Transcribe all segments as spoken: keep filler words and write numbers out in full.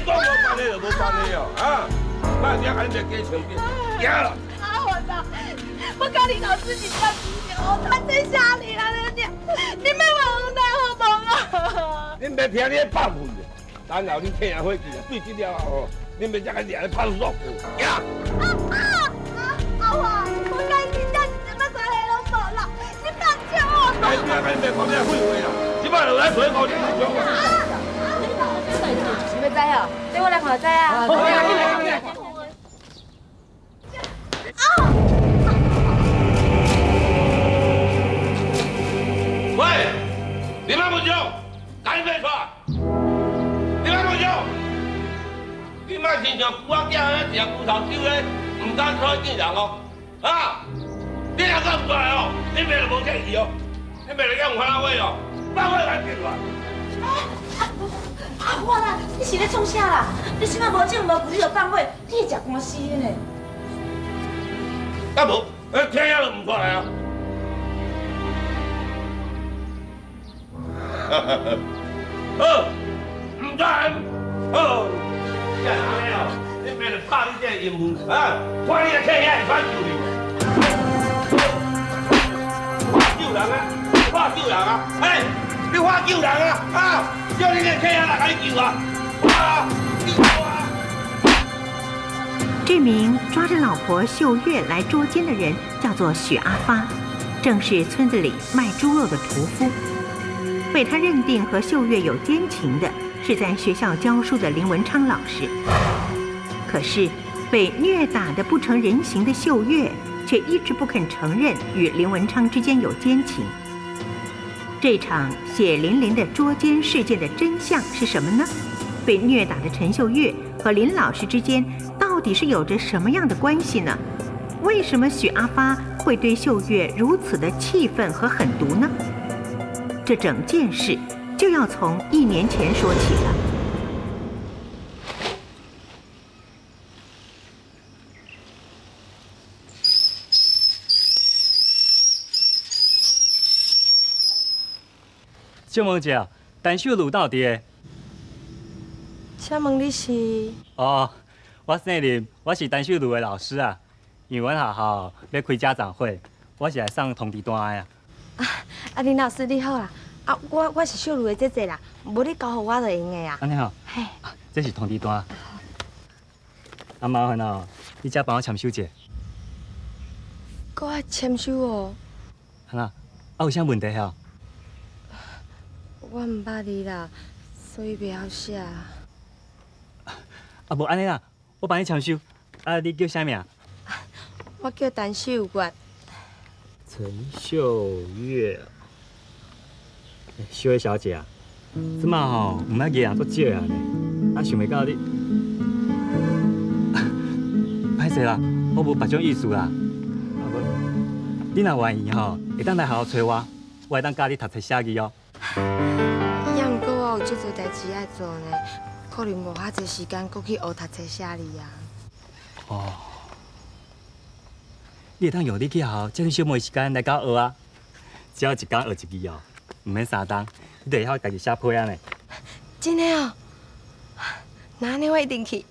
讲无关系就无关系哦，啊！那你还得加强点，行了。 阿文啊，我跟林老师你这样子，他在下里啊，你你别往我那后头啊！ 恁别听你咧放屁，然后你听下伙计啊，对这了后，恁别再个掠咧派出所，行。 啊啊啊！阿华，我跟你讲，你怎么在黑龙无啦？你放手我！ 哎，你别别讲这废话啦，即摆就来做高点上啊！ 你要知哦，你我来看知啊。好呀，你来你来。 喂，你妈不叫，赶紧出来！你妈不叫，你妈亲像古仔囝安尼食骨头酒咧，唔敢出来见人哦，啊！你若敢出来哦，你命就无客气哦，你命就用翻话哦，翻话来变乱。 阿华啦，你是咧创啥啦？你即摆无证无据就放火，你会食官司的呢？ 啊无，呃，听遐就唔出来啊！好，唔出来，好，这样安尼哦，你免得拍你这个阴谋啊！看你个客遐会反救你，怕救人啊！怕救人啊！哎，你怕救人啊！啊！叫你个客遐来甲你救啊！啊！你救啊！ 这名抓着老婆秀月来捉奸的人叫做许阿发，正是村子里卖猪肉的屠夫。被他认定和秀月有奸情的是在学校教书的林文昌老师。可是被虐打得不成人形的秀月却一直不肯承认与林文昌之间有奸情。这场血淋淋的捉奸事件的真相是什么呢？被虐打的陈秀月和林老师之间到底是有着什么样的关系呢？为什么许阿发会对秀月如此的气愤和狠毒呢？这整件事就要从一年前说起了。 小问者，陈秀如到底？ 请问你是？ 哦，我姓林，我是陈秀如的老师啊。因为阮学校要开家长会，我是来送通知单的啊。 啊，啊林老师你好啦，啊我我是秀如的姐姐啦，无你交互我就用的啊。 安尼好。 嘿， 这是通知单。啊麻烦哦，你只帮我签收者。 搁爱签收哦。 安那？啊有啥问题吼？ 我唔捌你啦，所以袂晓写。 啊无安尼啦，我帮你签收。啊，你叫啥名？ 我叫陈秀月。 陈秀月，秀月小姐啊，即马吼唔爱艺人足少啊呢，啊想袂到你，歹势啦，我无别种意思啦。啊无，你若愿意吼，会当来学校找我，我会当教你读册写字哦。 也毋过我有足多代志爱做呢，可能无遐侪时间搁去学读册写字啊。 哦。你会当用你去学校遮尔小妹时间来教学啊，只要一天学一字哦，唔免三冬，你就会晓家己写批啊呢。 真的哦，那安尼我一定去。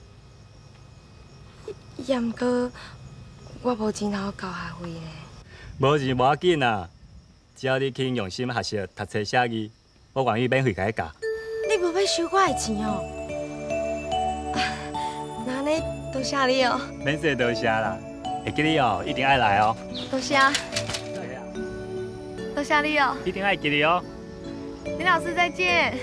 也毋过我无钱通交学费呢。 无钱无要紧啊，只要你肯用心学习读册写字，我愿意免费甲你教。 你无要收我的钱哦？那安尼多谢你哦。 免谢多谢啦。会记你哦，一定爱来哦。 多谢，多谢你哦。 一定爱记你哦。 林老师再见。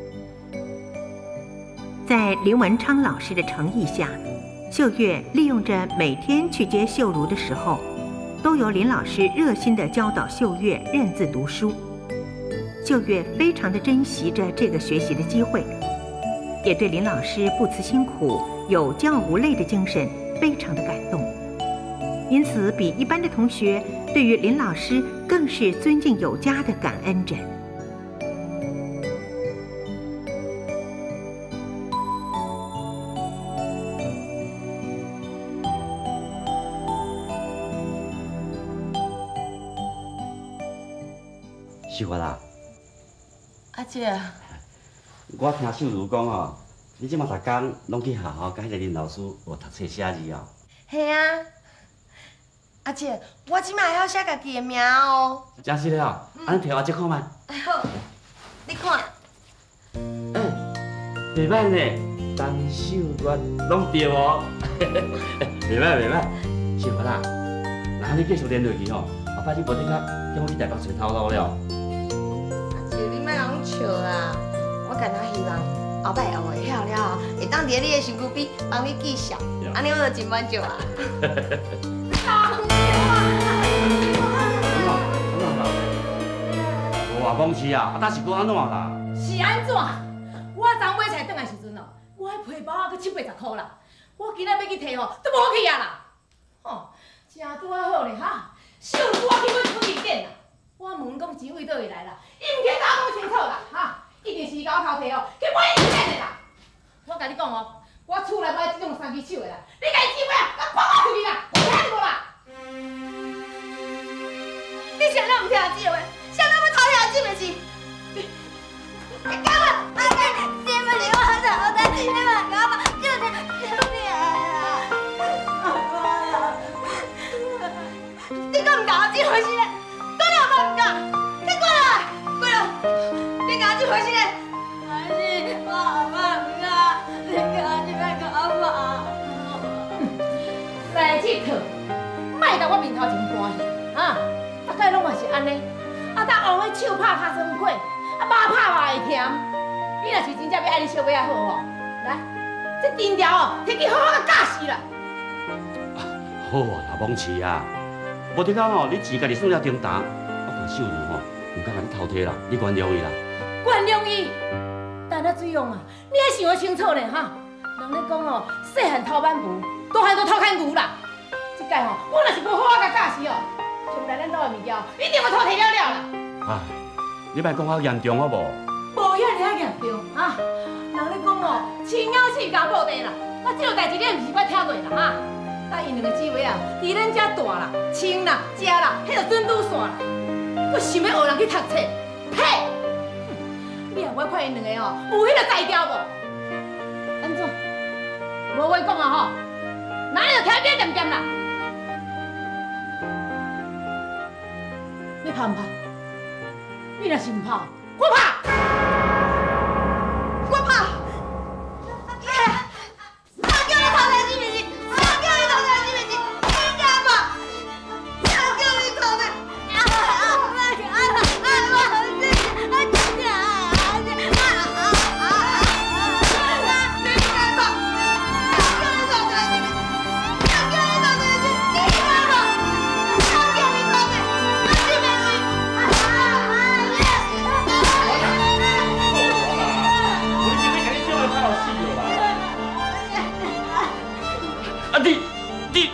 在林文昌老师的诚意下，秀月利用着每天去接秀如的时候，都由林老师热心地教导秀月认字读书。秀月非常的珍惜着这个学习的机会，也对林老师不辞辛苦、有教无类的精神非常的感动。因此，比一般的同学对于林老师更是尊敬有加的感恩着。 秀华啦， 阿姐， 我听秀如讲哦，你你即马逐工拢去学校，甲迄个林老师学读册写字哦。 嘿啊，阿姐，我即马会晓写家己的名哦。 真是了，安尼摕我这看觅。 好，你看。 哎，袂歹呢，单手我拢对哦。袂歹袂歹，小花啦，那安尼继续练落去吼，后摆你无得甲叫我去台北找头路了。 阿姐，你莫讲笑啦，我干那希望。 后摆学会晓了后，会当伫你的身躯边帮你记笑，安尼我就真满足啊！ 我话讲是啊，啊，但是搁安怎啦？ 是安怎？我昨买菜转来时阵哦，我迄皮包啊，搁七八十箍啦。我今仔要去摕吼，都无去啊啦。吼，真拄啊好咧哈！小姑我去买土地店啦。我问讲钱位倒会来啦，伊毋肯甲我讲清楚啦哈！ 一定是甲我头提哦，去买一件的啦！我甲你讲哦，我厝内买即种三支手的啦，你家己买啊，甲赶我出去啦，有听无啦？ 你谁拢唔听阿姐话，谁拢要偷听阿姐的钱？你干嘛？阿姐，你们离我头的，你们干嘛？就听就听啦！你敢唔甲阿姐回去咧？讲了无唔敢？你过来，过来！ 你家姐回去咧？阿姐，我阿妈唔敢，你家姐要甲阿妈。 来佚佗，莫甲我面头前搬去啊！大概拢嘛是安尼，啊，当王迄手拍卡酸快，啊，肉拍嘛会甜。你若是真正要爱你小妹仔好吼，来，这藤条哦，摕去好好甲教死啦。 好啊，老蒙氏啊，无得讲哦，你钱家己算了重担，我看秀如吼，唔敢甲你偷摕啦，你原谅伊啦。 原谅伊，但那水用啊，你还想得清楚呢哈？人咧讲哦，细汉偷挽牛，大汉都偷牵牛啦。这届吼，我若是无好好甲教死哦，将来咱老的物件一定要偷摕了了啦。 唉，你莫讲遐严重好无？ 无遐尔啊严重啊！人咧讲哦，青鸟死家布地啦，啊，这种代志你毋是捌听过啦哈？但因两个姊妹啊，伫咱遮大啦、穿啦、食啦，迄就准拄线啦。我想要学人去读册，呸！ 你若我看因两个哦，有迄个才调无？安怎？无话讲啊吼，那你就听边点点啦。你拍唔拍？你若是唔拍，我拍。 我拍。我叫你偷摕几面钱，我叫你偷摕几面钱，你敢无？我叫你偷摕。啊啊啊啊啊！我自己，我自己。 啊你你。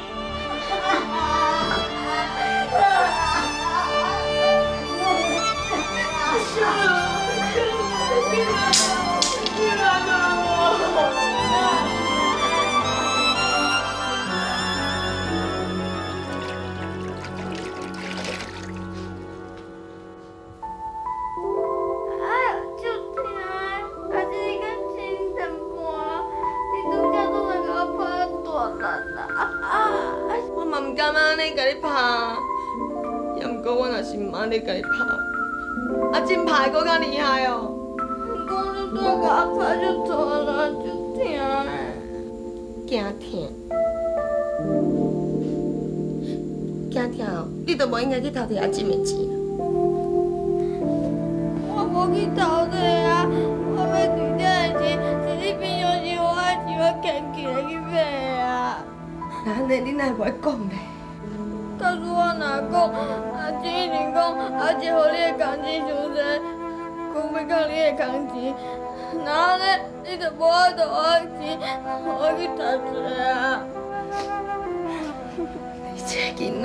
我嘛唔敢安尼甲你拍，也毋过我若是唔安尼甲你拍，啊真拍会搁较厉害哦。不过你拄仔甲我拍就错了，就疼诶，惊疼，惊疼哦！你都无应该去偷摕阿金的钱。我无去偷摕啊，我要除掉的钱是你平常时我的钱，我捡起来去买啊。 那安尼你哪会讲咧？假使我若讲，阿姐一定讲阿姐互你的工钱伤济，讲要讲你的工钱，那安尼你就无法度我钱，我去读册啊！你这个囡仔，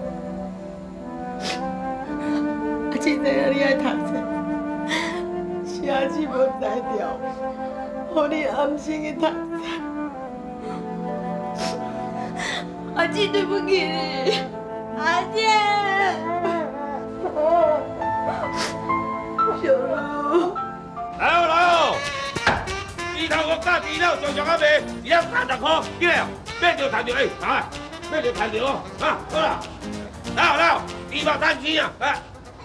阿姐知影你爱读册，是阿姐无才调，互你安心去读册。 阿姐，对不起你，阿姐。小茹， 来哦来哦，你头壳家己鱼肉上上啊卖，一盒三十块，记嘞？买着赚着，哎，啊，买着赚着哦，啊，好啦，来来，鱼肉三千啊，哎。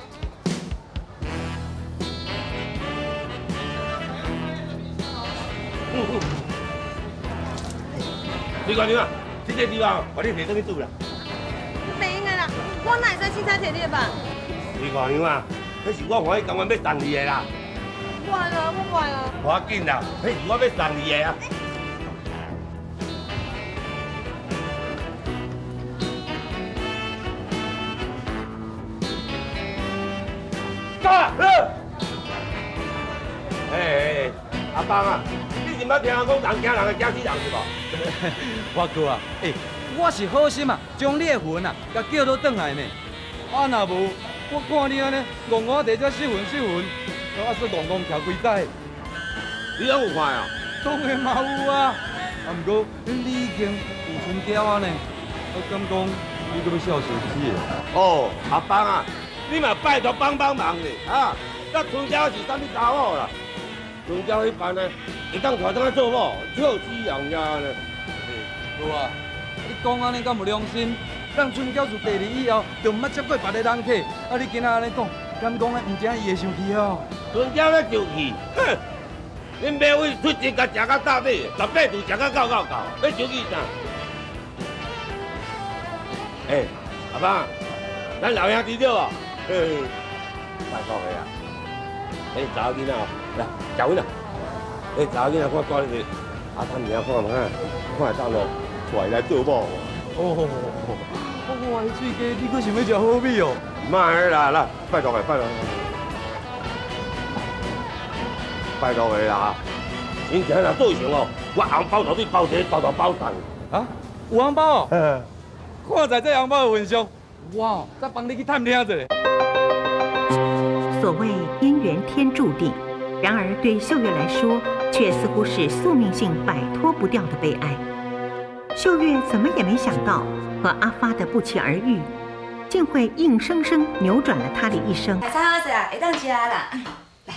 嗯嗯。你讲你啊，这个地方我你摕倒去煮啦。 袂用个啦，我哪会使凊彩摕你的吧？ 你讲你啊，迄是我欢喜甘愿要送你的啦。 完了，我完了。 无要紧啦，迄是我要送你的啊。到了。哎哎，阿邦啊，你是捌听人讲人惊人的惊死人是无？ 我哥啊，诶，我是好心啊，将你的魂啊，甲叫倒转来呢。啊，若无，我看你安尼，戆戆地遮失魂失魂，啊说戆戆徛规载。 你敢有看啊？ 当然嘛有啊，啊毋过你已经有春娇啊呢，我敢讲你搁要孝顺死的。 哦，阿邦啊，你嘛拜托帮帮忙咧，啊，那春娇是啥物查某啦？春娇迄班呢，会当带当去做某，臭死人呀呢。 哥啊，你讲安尼敢有良心？咱春娇自第二以后，就毋捌接过别个人客，啊你今仔安尼讲，敢讲咧毋知伊会生气哦？ 春娇咧生气，哼！恁买位出钱甲食到到底，十八度食到够够够，要生气啥？哎，阿邦，咱老兄弟对无？嘿，拜托个啊！哎，查某囡仔哦，来，食阮啦！哎，查某囡仔看大你阿他娘看嘛，看会当咯，带来做某。 哦，哇，你水鸡，你搁想要食好米哦？ 莫啦啦，拜托个，拜托个，拜托个啦！今天若做成哦，我红包头你包一个大大包蛋。 啊，有红包哦？ 嗯。 看在这红包的份上，哇，再帮你去探听者。 所谓姻缘天注定，然而对秀月来说，却似乎是宿命性摆脱不掉的悲哀。秀月怎么也没想到，和阿发的不期而遇，竟会硬生生扭转了他的一生。 菜菜好势啊，会当吃啦。来，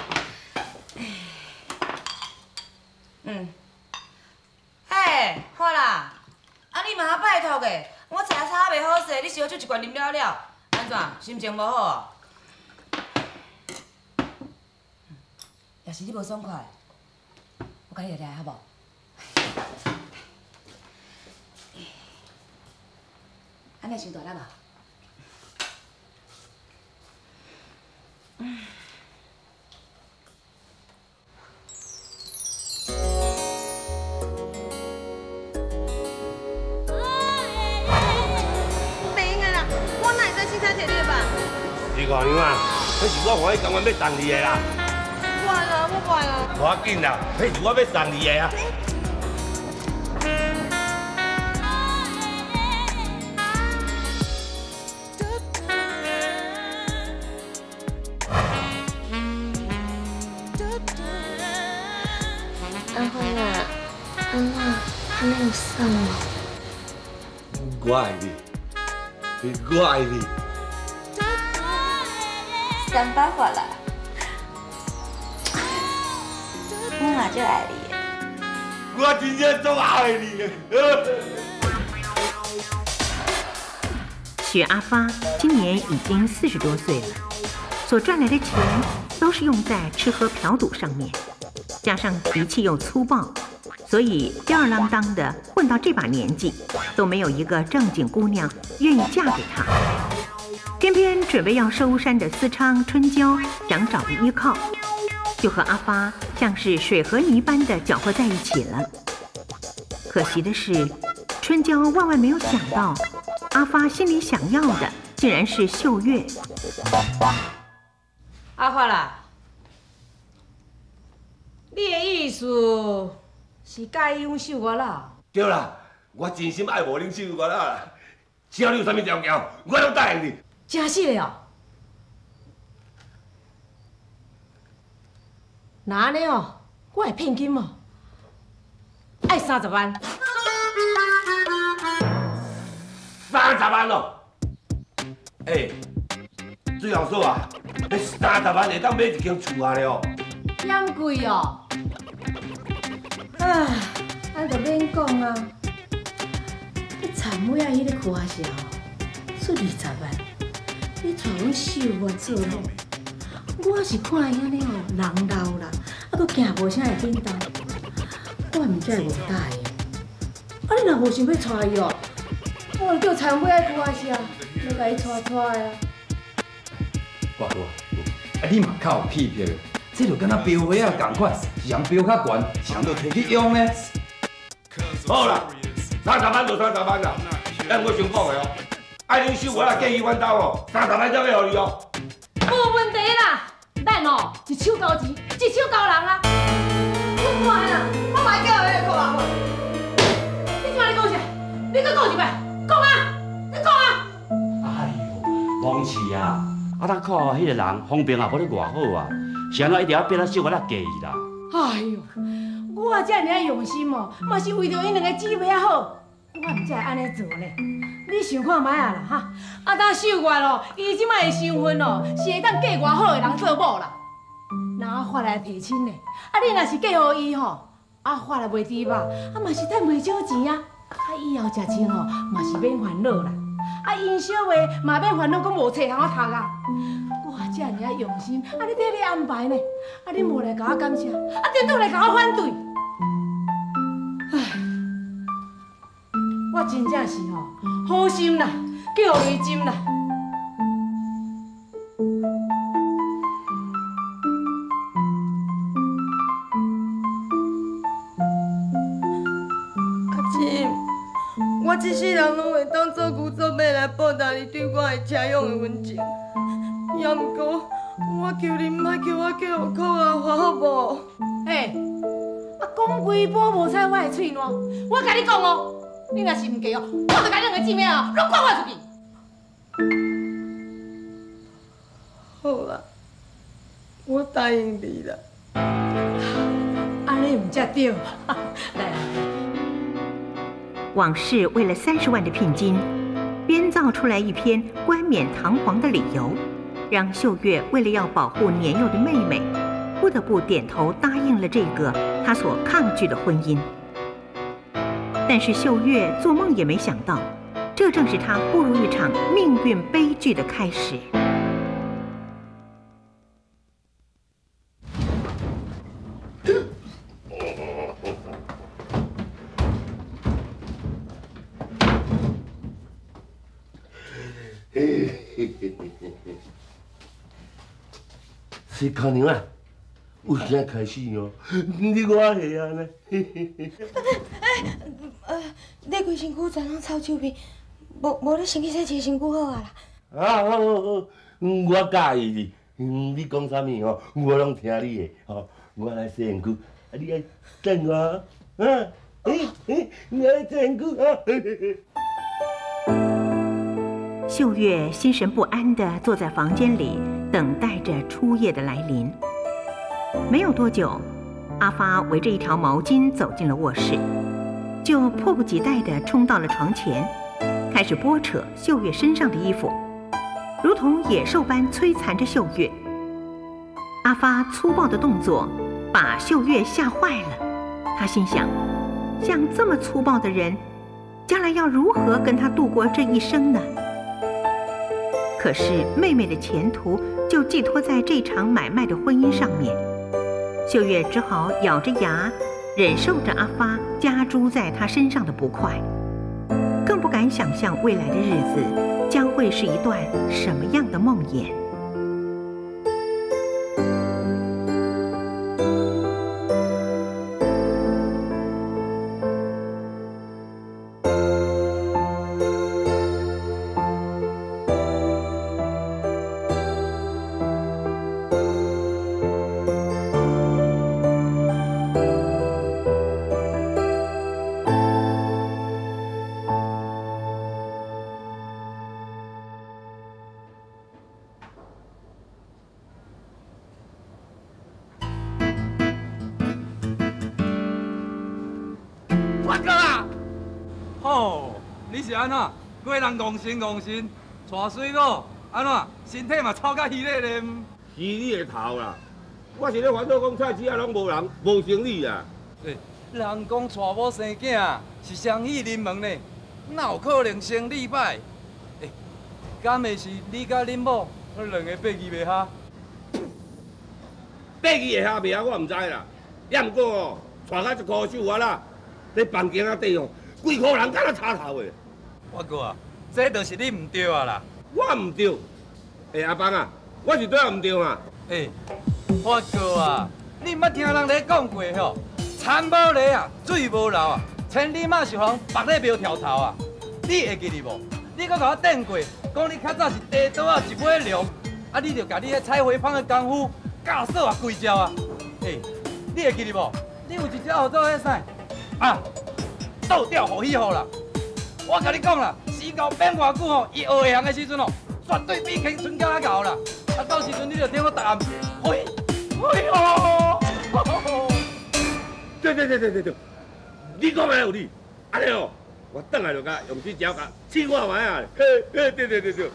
嗯，嘿，好啦，啊你嘛拜托个，我菜炒袂好势，你烧酒一罐啉了了，安怎心情无好哦？要是你无爽快，我甲你来来好无？安尼伤大粒无？嗯。 袂用个啦，我哪会使凊彩摕你的吧？ 你讲你啊，迄是我欢喜甘愿要送你的啦。 完了，我完了。 无要紧啦，迄是我要送你的啊。 阿花啊，安怎安尼有送哦？ 我爱你，我爱你。 三八法啦，我嘛就爱你的。 我真正足爱你的。 许阿发今年已经四十多岁了，所赚来的钱都是用在吃喝嫖赌上面，加上脾气又粗暴，所以吊儿郎当的混到这把年纪，都没有一个正经姑娘愿意嫁给他。偏偏准备要收山的思昌、春娇想找个依靠，就和阿发像是水和泥般的搅和在一起了。可惜的是，春娇万万没有想到，阿发心里想要的竟然是秀月。 阿发啦，你的意思是介意阮秀月啦？ 对啦，我真心爱无恁秀月啦。只要你有啥物条件，我拢答应你。 真实的哦。那安尼哦，我会骗金哦，爱三十万。 三十万哦！哎，最后说啊，迄三十万会当买一间厝啊了。 嫌贵哦。啊， 啊，咱就免讲啊！你田尾仔迄个科学社吼，出二十万，你带阮秀月做咯。我是看伊安尼吼，人老啦，啊，佫行无啥会变动，我毋才会无答应。啊，你若无想要带伊哦，我就叫田尾仔科学社来甲伊带带啊。 大哥，啊，你嘛较有屁魄，这就敢若标花啊共款，谁标较悬，谁就摕去用呢。 好啦，三十万就三十万啦，按我想讲的哦。爱恁秀我啦，建议阮兜哦，三十万才要互你哦。 无问题啦，咱哦一手交钱，一手交人啊。我看啦，我买叫伊来讲啊。你怎你讲啥？你搁讲一摆，讲啊，你讲啊。 哎呦，王氏啊，啊，咱看迄个人风评也无咧偌好啊，是安怎一定要逼咱秀我啦嫁伊啦？ 哎呦，我遮尔啊用心哦，嘛是为着因两个姊妹好，我毋才会安尼做咧。你想看卖啊啦哈？啊，当秀月咯，伊即摆的身份哦，是会当嫁偌好的人做某啦。那阿发来提亲咧，啊，你若是嫁互伊吼，阿发来卖猪肉，啊嘛是赚袂少钱啊。啊，以后食穿吼嘛是免烦恼啦。啊，因小话嘛免烦恼，佮无册通我读啊。我遮尔啊用心，啊，你替你安排呢？啊，你无来甲我感谢，啊，倒倒来甲我反对。唉。我真正是吼好心啦，叫伊金啦。 阿金，我一世人拢会当做牛做马来报答你对我的车用的温情。也毋过，我求你莫叫我嫁互酷阿花，好无？ 嘿，啊，讲几波无采我的喙烂，我甲你讲哦。你若是唔嫁哦，我就甲两个姊妹哦，拢赶我出去。 好啦，我答应你啦。 安尼唔才对。来来。 往事为了三十万的聘金，编造出来一篇冠冕堂皇的理由，让秀月为了要保护年幼的妹妹，不得不点头答应了这个她所抗拒的婚姻。但是秀月做梦也没想到，这正是她步入一场命运悲剧的开始。 是康娘啊，有啥开始哦？你我下啊呢？ 呃，你规身躯全拢臭臭味，无无你先去洗洗身躯好啊啦。 啊，好好好，我介意你，你讲啥物吼，我拢听你的吼。我来洗身躯，啊，你来等我，啊，嘿嘿，你来洗身躯啊。 秀月心神不安地坐在房间里，等待着初夜的来临。没有多久，阿发围着一条毛巾走进了卧室，就迫不及待地冲到了床前，开始拨扯秀月身上的衣服，如同野兽般摧残着秀月。阿发粗暴的动作把秀月吓坏了，他心想，像这么粗暴的人，将来要如何跟他度过这一生呢？可是妹妹的前途就寄托在这场买卖的婚姻上面，秀月只好咬着牙，忍受着阿发加诸在她身上的不快，更不敢想象未来的日子将会是一段什么样的梦魇。 我哥啊！ 吼，你是安怎？过人戆身戆身，带水某安怎？身体嘛臭甲稀咧咧。是你的头啦！我是咧烦恼讲菜市啊拢无人，无生意啊。 诶， 人讲娶某生囝是双喜临门呢，哪有可能生礼拜？诶，敢会是你甲恁某两个八字袂合？ 八字会合袂合我唔知啦，也毋过哦，娶到一箍手我啦，在房间仔底哦，规箍人敢若插头的。 我哥啊，这就是你唔对啊啦！ 我唔对，诶阿邦啊，我是对啊唔对嘛？ 诶，我哥啊，你捌听人咧讲过吼？田无犁啊，水无流啊，千里马是防白咧苗条头啊！你会记得无？你搁甲我顶过，讲你较早是地刀啊，一尾龙，啊，你着甲你迄采花芳的功夫教唆啊几招啊！诶，你会记得无？你有一招号做迄啥？啊，倒吊互喜好啦！我甲你讲啦，时间变偌久吼，伊学会行的时阵哦，绝对比青春更较啦！啊，到时阵你着听我答案，嘿，嘿哦！ 对对对对对对，你讲的有理，安尼哦，我等下就甲用这招甲试看卖啊！嘿嘿，对对对对。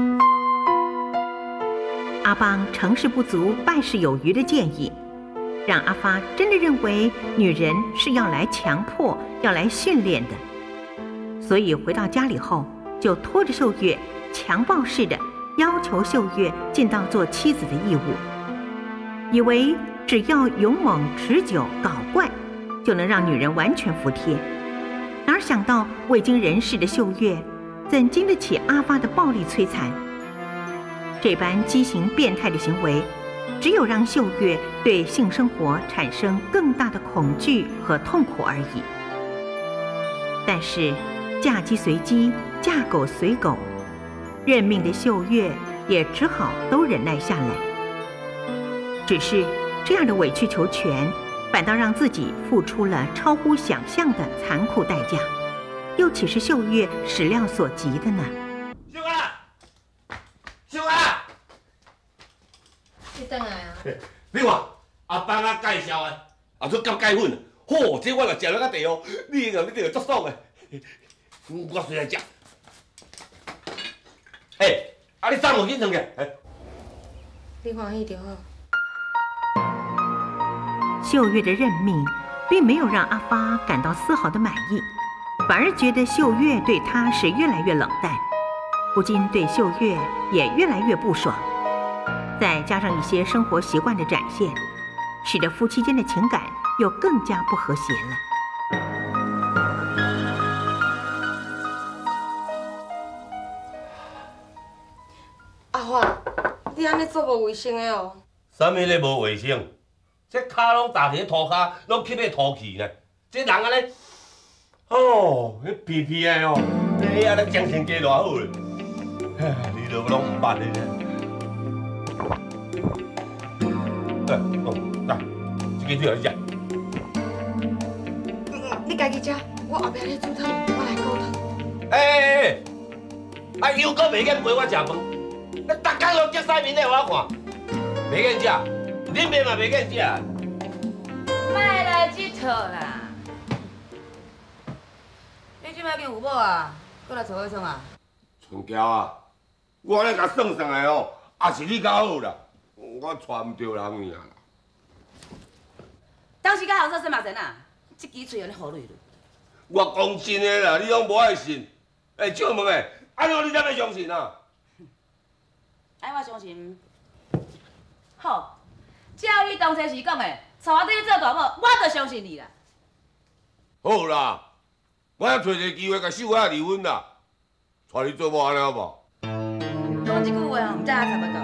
阿邦成事不足败事有余的建议，让阿发真的认为女人是要来强迫、要来训练的。所以回到家里后，就拖着秀月，强暴似的要求秀月尽到做妻子的义务，以为只要勇猛、持久、搞怪，就能让女人完全服帖。哪想到未经人事的秀月，怎经得起阿发的暴力摧残？这般畸形变态的行为，只有让秀月对性生活产生更大的恐惧和痛苦而已。但是嫁鸡随鸡，嫁狗随狗，认命的秀月也只好都忍耐下来。只是这样的委曲求全，反倒让自己付出了超乎想象的残酷代价，又岂是秀月始料所及的呢？ 秀啊，秀啊！ 你回来啊？ 你看阿邦啊介绍的，啊做到芥粉，嚯，这我若食了较地哦，你个你着足爽的。我先来食。哎，啊你送我紧上去。 你欢喜就好。 秀月的任命，并没有让阿发感到丝毫的满意，反而觉得秀月对他是越来越冷淡，不禁对秀月也越来越不爽。再加上一些生活习惯的展现，使得夫妻间的情感又更加不和谐了。 阿华，你安尼做无卫生的哦。 啥物咧无卫生？这骹拢踏伫涂骹，拢吸迄土气呢。这人安尼，哦，迄皮皮的哦，你安尼精神加偌好咧。你都拢唔捌的咧。哎，哦，来，这个你来食。 你家己食，我后壁咧煮汤，我来顾汤。 哎哎哎，啊，又搁袂瘾陪我食饭，你逐工拢接西面咧，我看，袂瘾食，恁妹嘛袂瘾食。 莫来佚佗啦！你即摆已经有某啊？搁来找我创啊？ 春娇啊，我咧甲算算的哦，也是你较好啦，我娶唔着人尔啦。 当时甲后生生嘛真啊，这支嘴安尼好累累。 我讲真的啦，你拢无爱信。哎，少问诶，安怎你才要相信啊？ 哎，我相信。好，照你当初时讲的，带你做大某，我就相信你啦。 好啦，我要找一个机会甲秀雅离婚啦，带你做某安尼好无？ 讲这句话吼，唔知影差不多。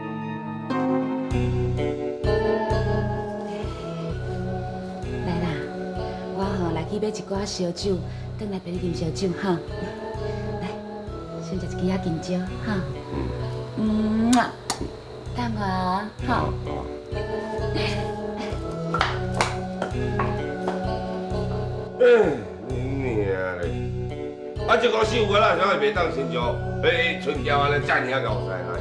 来啦，我吼来去买一罐烧酒，转来陪你啉烧酒哈。来，先食一支仔金蕉哈。嗯啊，等我哈。 哎，你娘嘞！啊，这个秀雅啦，啥会袂当亲像迄春娇安尼遮尔啊牛屎呢？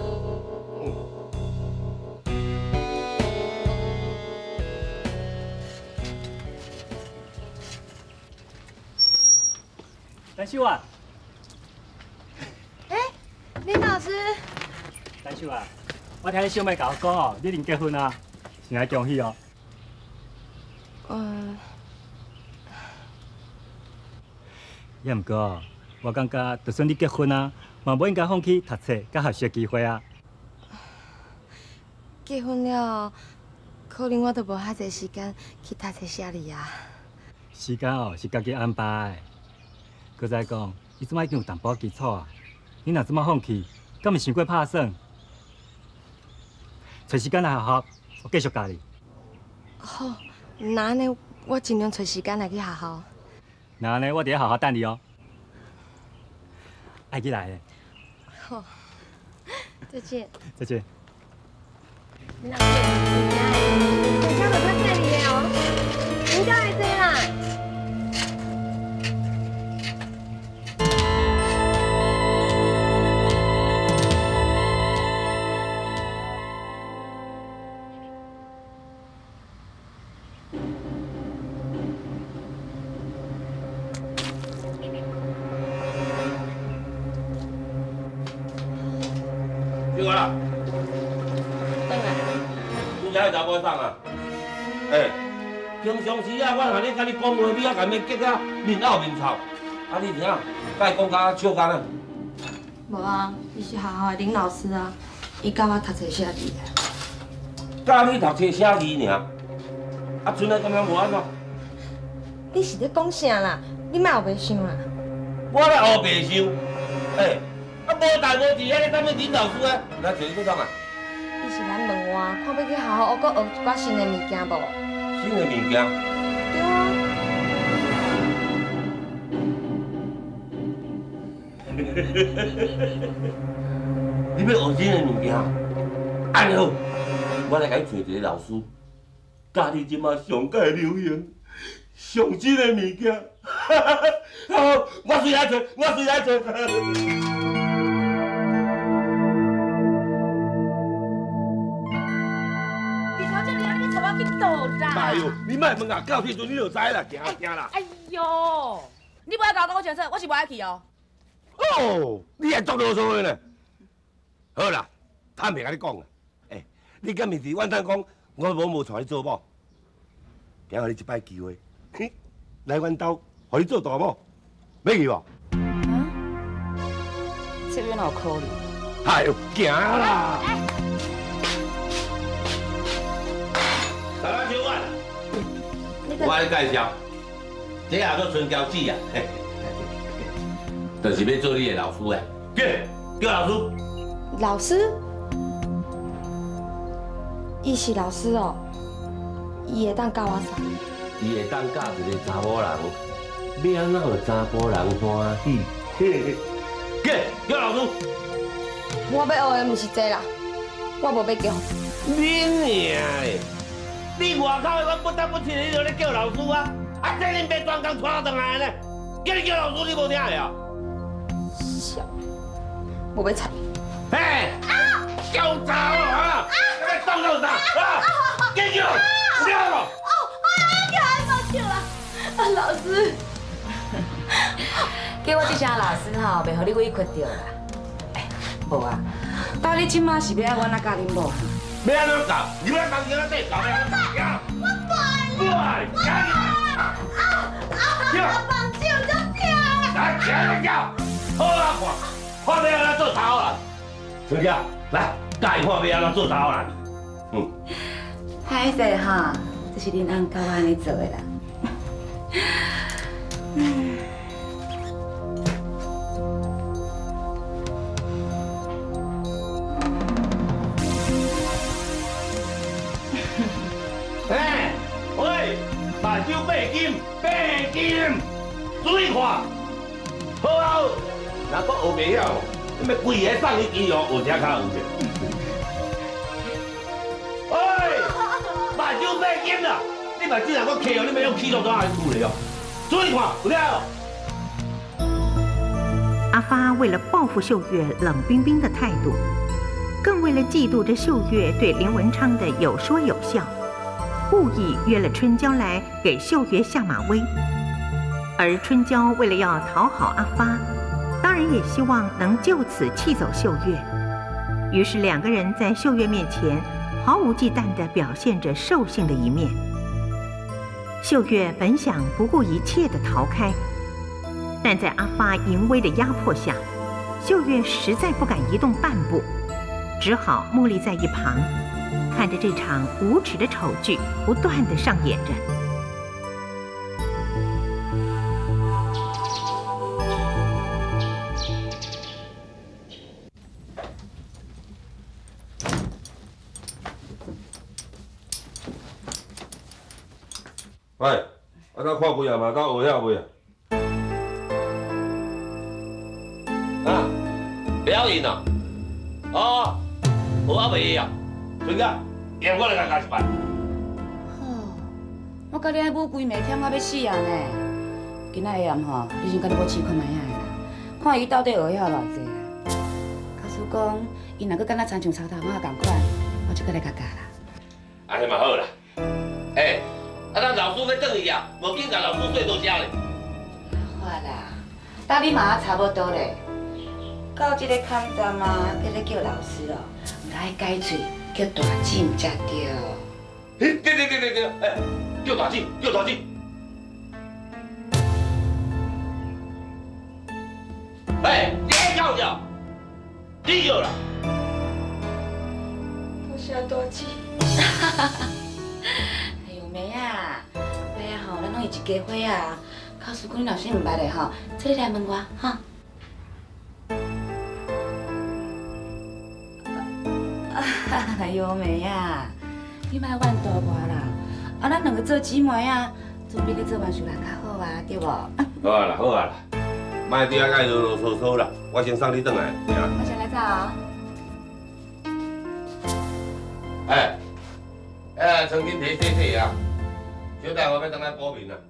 陈秀啊， 哎，林老师。 陈秀啊，我听你小妹甲我讲哦，你临结婚啊，是来恭喜哦。 嗯， 也毋过，我感觉就算你结婚啊，嘛不应该放弃读册甲学习机会啊。 结婚了，可能我都无遐侪时间去读册写字啊。 时间哦是家己安排。搁再讲，你即摆已经有淡薄基础啊，你若即摆放弃，敢毋是伤过拍算？找时间来学校，我继续教你。 好，那安尼我尽量找时间来去学校。 那安尼我伫咧学校等你哦。爱去来的。 好，再见。 再见。 你若等下就较细腻的哦，人家来坐啦。 小华， 转来。 你才查某送啊？哎，平常时啊，我若咧甲你讲话，你啊，甲面结啊面拗面吵，啊你怎啊？甲伊讲甲笑干啊？ 无啊，伊是学校的林老师啊，伊教我读册写字的。 教你读册写字尔，啊，剩下敢若无安怎？ 你是咧讲啥啦？你莫后白想啦。 我咧后白想，哎，啊无代无志，遐咧当咩林老师啊？来找你做啥啊？ 伊是来问我，看要去学校学阁学一寡新的物件无？ 新的物件？ 对啊。 你要学新的物件？安尼好，我来甲你找一个老师，教你即马上界流行、上新的物件。好，我随来找，我随来找。 去倒啦！ 哎呦，你莫问啊，到时阵你就知啦，行行啦。 哎呦，你不要搞跟我决策，我是不爱去哦。 哦，你还作啰嗦呢？好啦，坦白甲你讲啊，哎，你敢是伫阮当讲我某无带你做某，今互你一摆机会，来阮兜，互你做大某，要去无？ 啊？这边哪有可能？ 哎呦，行啦！大家小万，我来介绍，这也做春娇姊啊，嘿，就是要做你的老师啊，叫叫老师。 老师？伊是老师哦，伊会当教我啥？ 伊会当教一个查某人，要安怎互查甫人欢喜？叫叫老师。 我要学的毋是这啦，我无要叫。 你娘的！你外口的我不得不听你就咧叫老师啊！啊，这恁别专工带倒来呢，叫你叫老师你无听的啊？ 笑，无要睬。 嘿，啊，叫查某啊！你当到啥啊？叫叫，不要了。 哦，哎呀，叫俺抱歉啦，啊，老师。 叫我这声老师吼，袂互你委屈着啦。哎，无啊，到你即马是要爱我哪教恁无？ 要安怎教？你要当今仔底教要安怎教？ 我不爱， 不爱，赶紧来！ 啊啊！我放手就跳了。 来，起来叫！好啊，看，看要安怎做头啦。春娇，来，教伊看要安怎做头啦。嗯。 歹势哈，这是恁翁教我安尼做的啦。嗯。 哎，喂，目睭八金，八金，注意看，好啊好，若阁学袂晓，你要规个送你机哦，学遮较有者。喂，目睭八金啦，你目睭若阁起哦，你要用起到哪里处理哦？注意看，有了。 阿发为了报复秀月冷冰冰的态度，更为了嫉妒着秀月对林文昌的有说有笑。故意约了春娇来给秀月下马威，而春娇为了要讨好阿发，当然也希望能就此气走秀月。于是两个人在秀月面前毫无忌惮地表现着兽性的一面。秀月本想不顾一切地逃开， 但在阿发淫威的压迫下，秀月实在不敢移动半步，只好默立在一旁，看着这场无耻的丑剧不断地上演着。 喂，啊，咱看几啊嘛？到学遐未啊？啊，表演啊？哦，学啊未啊？孙家，验我来甲教一摆。 好，我甲你爱舞规暝忝到要死啊呢！今仔下暗吼，你先甲你母试看卖下啦，看伊到底学遐偌济啦。假使讲伊若阁敢若亲像草头仔共款，我就阁来甲教啦。 安尼嘛好啦。哎。 啊！咱老师要转去啊，无紧甲老师说多谢咧。 好啦，等你妈差不多咧。到这个抗战啊，搁咧叫老师哦，唔爱改嘴，叫大姊才对。 对对对对对，哎，叫大姊，叫大姊。哎，你爱叫叫，你叫啦。 多谢大姊。 妹啊，妹啊吼，咱拢是一家伙啊。假使讲你若是唔捌的吼，这你来问我哈。哎呦妹啊，你莫怨大我啦。啊，咱两个做姊妹啊，总比你做万事人较好啊，对无？ 好啊啦，好啊啦，莫伫遐爱啰啰嗦嗦啦，我先送你转来，行。 我先来走哦。 哎，哎，曾经提洗洗啊。 小弟我要等来补眠啦。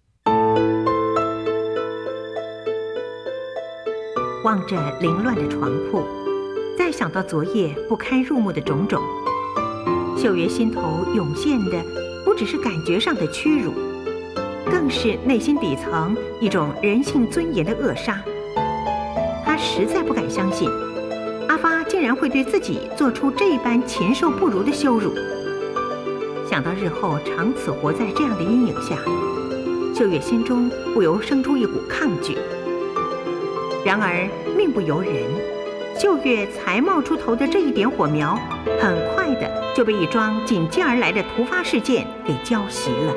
望着凌乱的床铺，再想到昨夜不堪入目的种种，秀月心头涌现的不只是感觉上的屈辱，更是内心底层一种人性尊严的扼杀。她实在不敢相信，阿发竟然会对自己做出这般禽兽不如的羞辱。 想到日后长此活在这样的阴影下，秀月心中不由生出一股抗拒。然而命不由人，秀月才冒出头的这一点火苗，很快的就被一桩紧接而来的突发事件给浇熄了。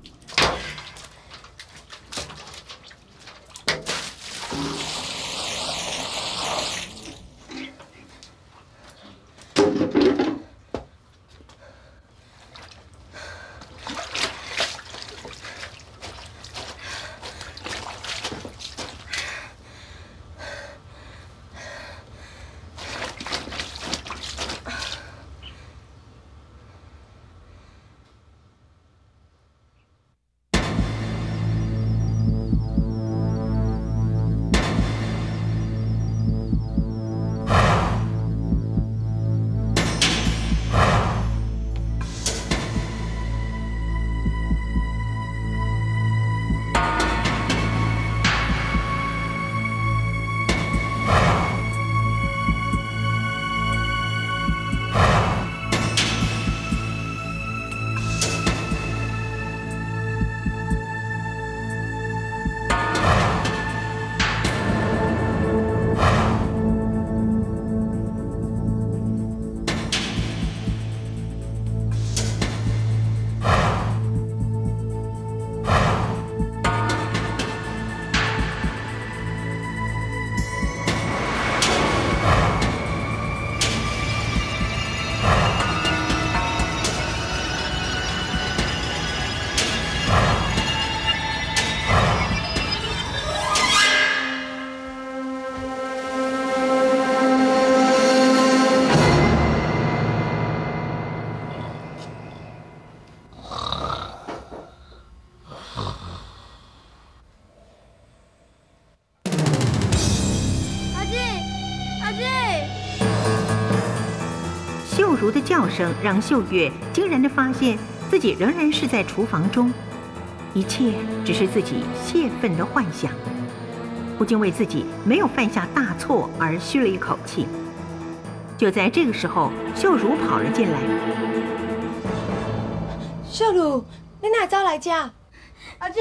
秀如的叫声让秀月惊然地发现自己仍然是在厨房中，一切只是自己泄愤的幻想，不禁为自己没有犯下大错而吁了一口气。就在这个时候，秀如跑了进来。 秀如，你哪走来这？ 阿姐，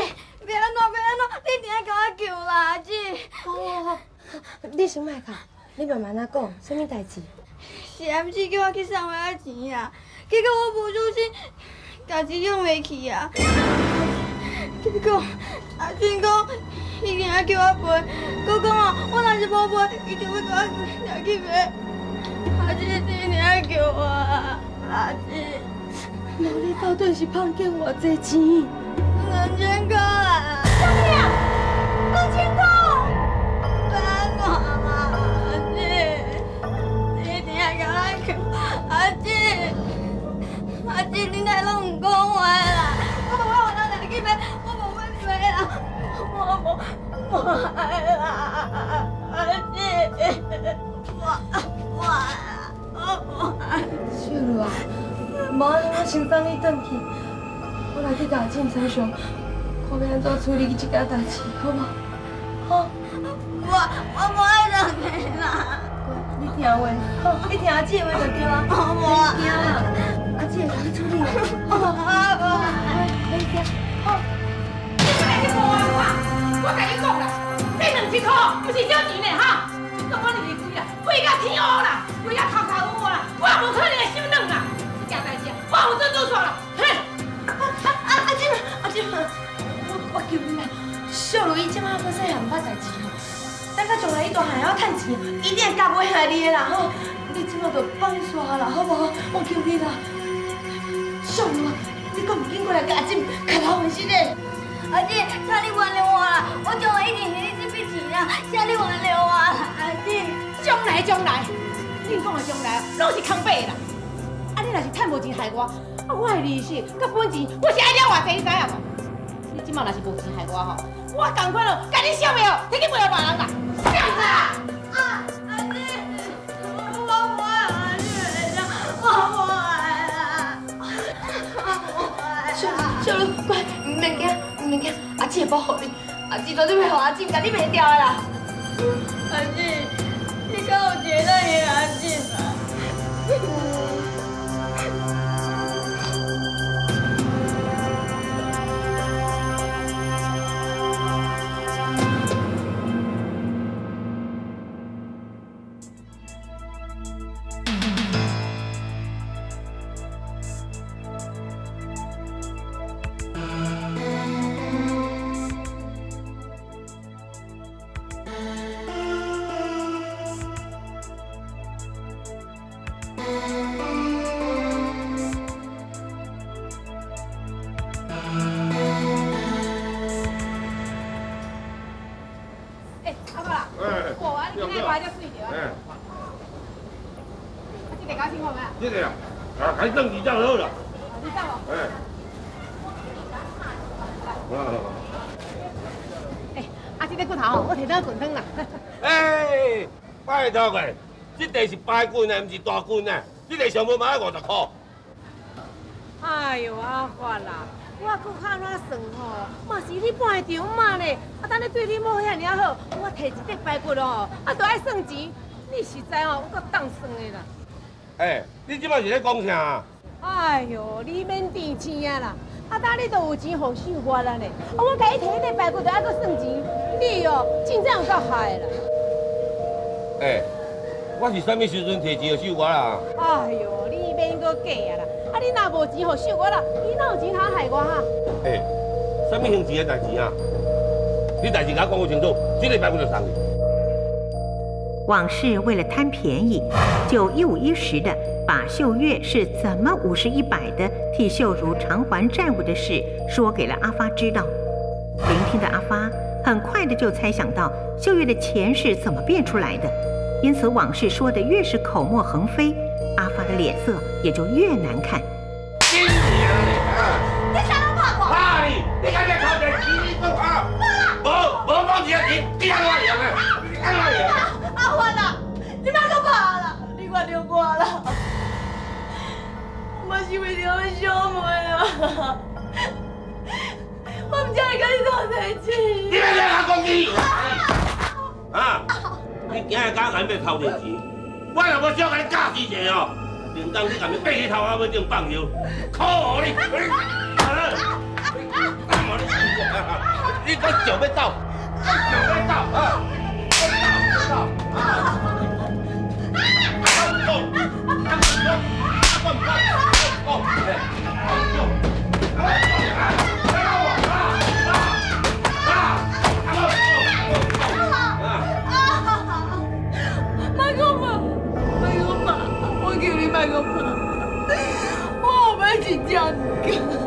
别安怎别安怎，你一定要甲我救啦，阿姊。 好好好，你先莫哭，你慢慢啊讲，什么代志？ 是暗时叫我去送我钱啊，结果我无小心，家己用袂去啊。结果阿俊讲，伊硬要叫我赔，佮讲哦，我若是无赔，伊就要甲我抓去卖。阿姊，你一定要救我啊，阿姊。 那你到底是碰见偌济钱？ 两千块啦！什么呀？两千块？别我嘛，阿姊，你一定要甲我救，阿姊，阿姊，你哪拢唔讲话啦？我无我拿来去买，我无买去买啦，我无我爱啦，阿姊，我我我我。 秀如啊，无安尼我先送你转去。我来去甲警察上，看要安怎处理这件代志，好无？好。 我我无爱让你啦。 你听话，好，你听阿姊的话就对啊。 我无惊啦，阿姊会甲你处理。 我无爱。 你听，好。 你出来去摸我看，我甲你讲啦，这两千块不是少钱呢哈，讲我入去几啦，贵到天乌啦，贵到头头乌啦，我无可能会收软啦，这件代志我有准做错啦，嘿。 阿阿姊，阿姊，我我求你啦，秀如伊即马本身也毋捌代志吼，等到将来伊大汉要趁钱，一定会夹尾下你的啦吼。你即马就放你耍啦，好不好？我求你啦，秀如啊，你搁唔紧过来甲阿姊磕头问声嘞？ 阿姊，请你原谅我啦，我将来一定还你这笔钱啦，请你原谅我啦，阿姊。 将来将来，恁讲的将来拢是空白的啦。啊，你若是趁无钱害我，啊，我的利息甲本钱，我是爱了偌济，你知影无？你即马若是无钱害我吼，我同款咯，甲你小命哦，摕去卖互别人啦，笑死啊！ 啊，阿姊，我无爱阿姊啦，我无爱啦，我无爱啦。 秀秀如，乖，唔免惊，唔免惊，阿姊会保护你，阿姊绝对袂互阿姊甲你卖掉的啦。 阿姊，你敢有一个咱的阿姊吗？ 这个啊，啊，还剩几张好了。 你张哦。 哎。啊。 哎，啊，这个骨头吼，我摕到滚汤啦。 哎，拜托个，这地是白滚的，不是大滚的，这地上无嘛要五十块。 哎呦，阿发啦，我搁较哪算吼，嘛是你半个场嘛咧，啊，等你对你冇遐尔好，我摕一块白骨哦，啊，都爱算钱，你实在吼，我搁当算的啦。 哎，你即摆是咧讲啥？ 哎呦，你免垫钱啊啦！啊，当你都有钱互秀花啦呢，啊，我甲你摕迄块白骨，就爱搁算钱，你哦，真正有够害啦！ 哎，我是啥物时阵摕钱互秀花啦？ 哎呦，你免搁假啊啦！啊，你若无钱互秀花啦，你哪有钱通害我哈？ 哎，啥物行钱的代志啊？你代志甲我讲个清楚，这个白骨就送你。 往事为了贪便宜，就一五一十的把秀月是怎么五十一百的替秀如偿还债务的事说给了阿发知道。聆听的阿发很快的就猜想到秀月的钱是怎么变出来的，因此往事说的越是口沫横飞，阿发的脸色也就越难看。 真娘嘞啊！ 你啥拢怕我？ 怕你！你敢在头前起你做啊？无无讲一个钱，你安怎样啊？你安怎样？ 阿欢啊，你莫搁怕啦，你原谅我啦，我是为了要小妹啊，我唔知会甲你做代志。 你别听我讲你啊！你今日敢敢要偷摕钱，我若无少甲你教死者哦，连当你敢要爬去头仔尾顶放尿，可恶你！ 你个脚要走，脚要走啊！走走啊！走，啊走，啊走，走， 卖我吧，卖我吧，我求你卖我吧，我后摆真正唔敢。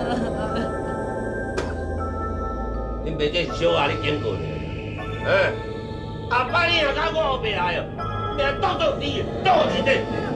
恁爸这小啊，你经过咧？哎，后摆你若甲我后边来哦，命倒倒地，倒一地。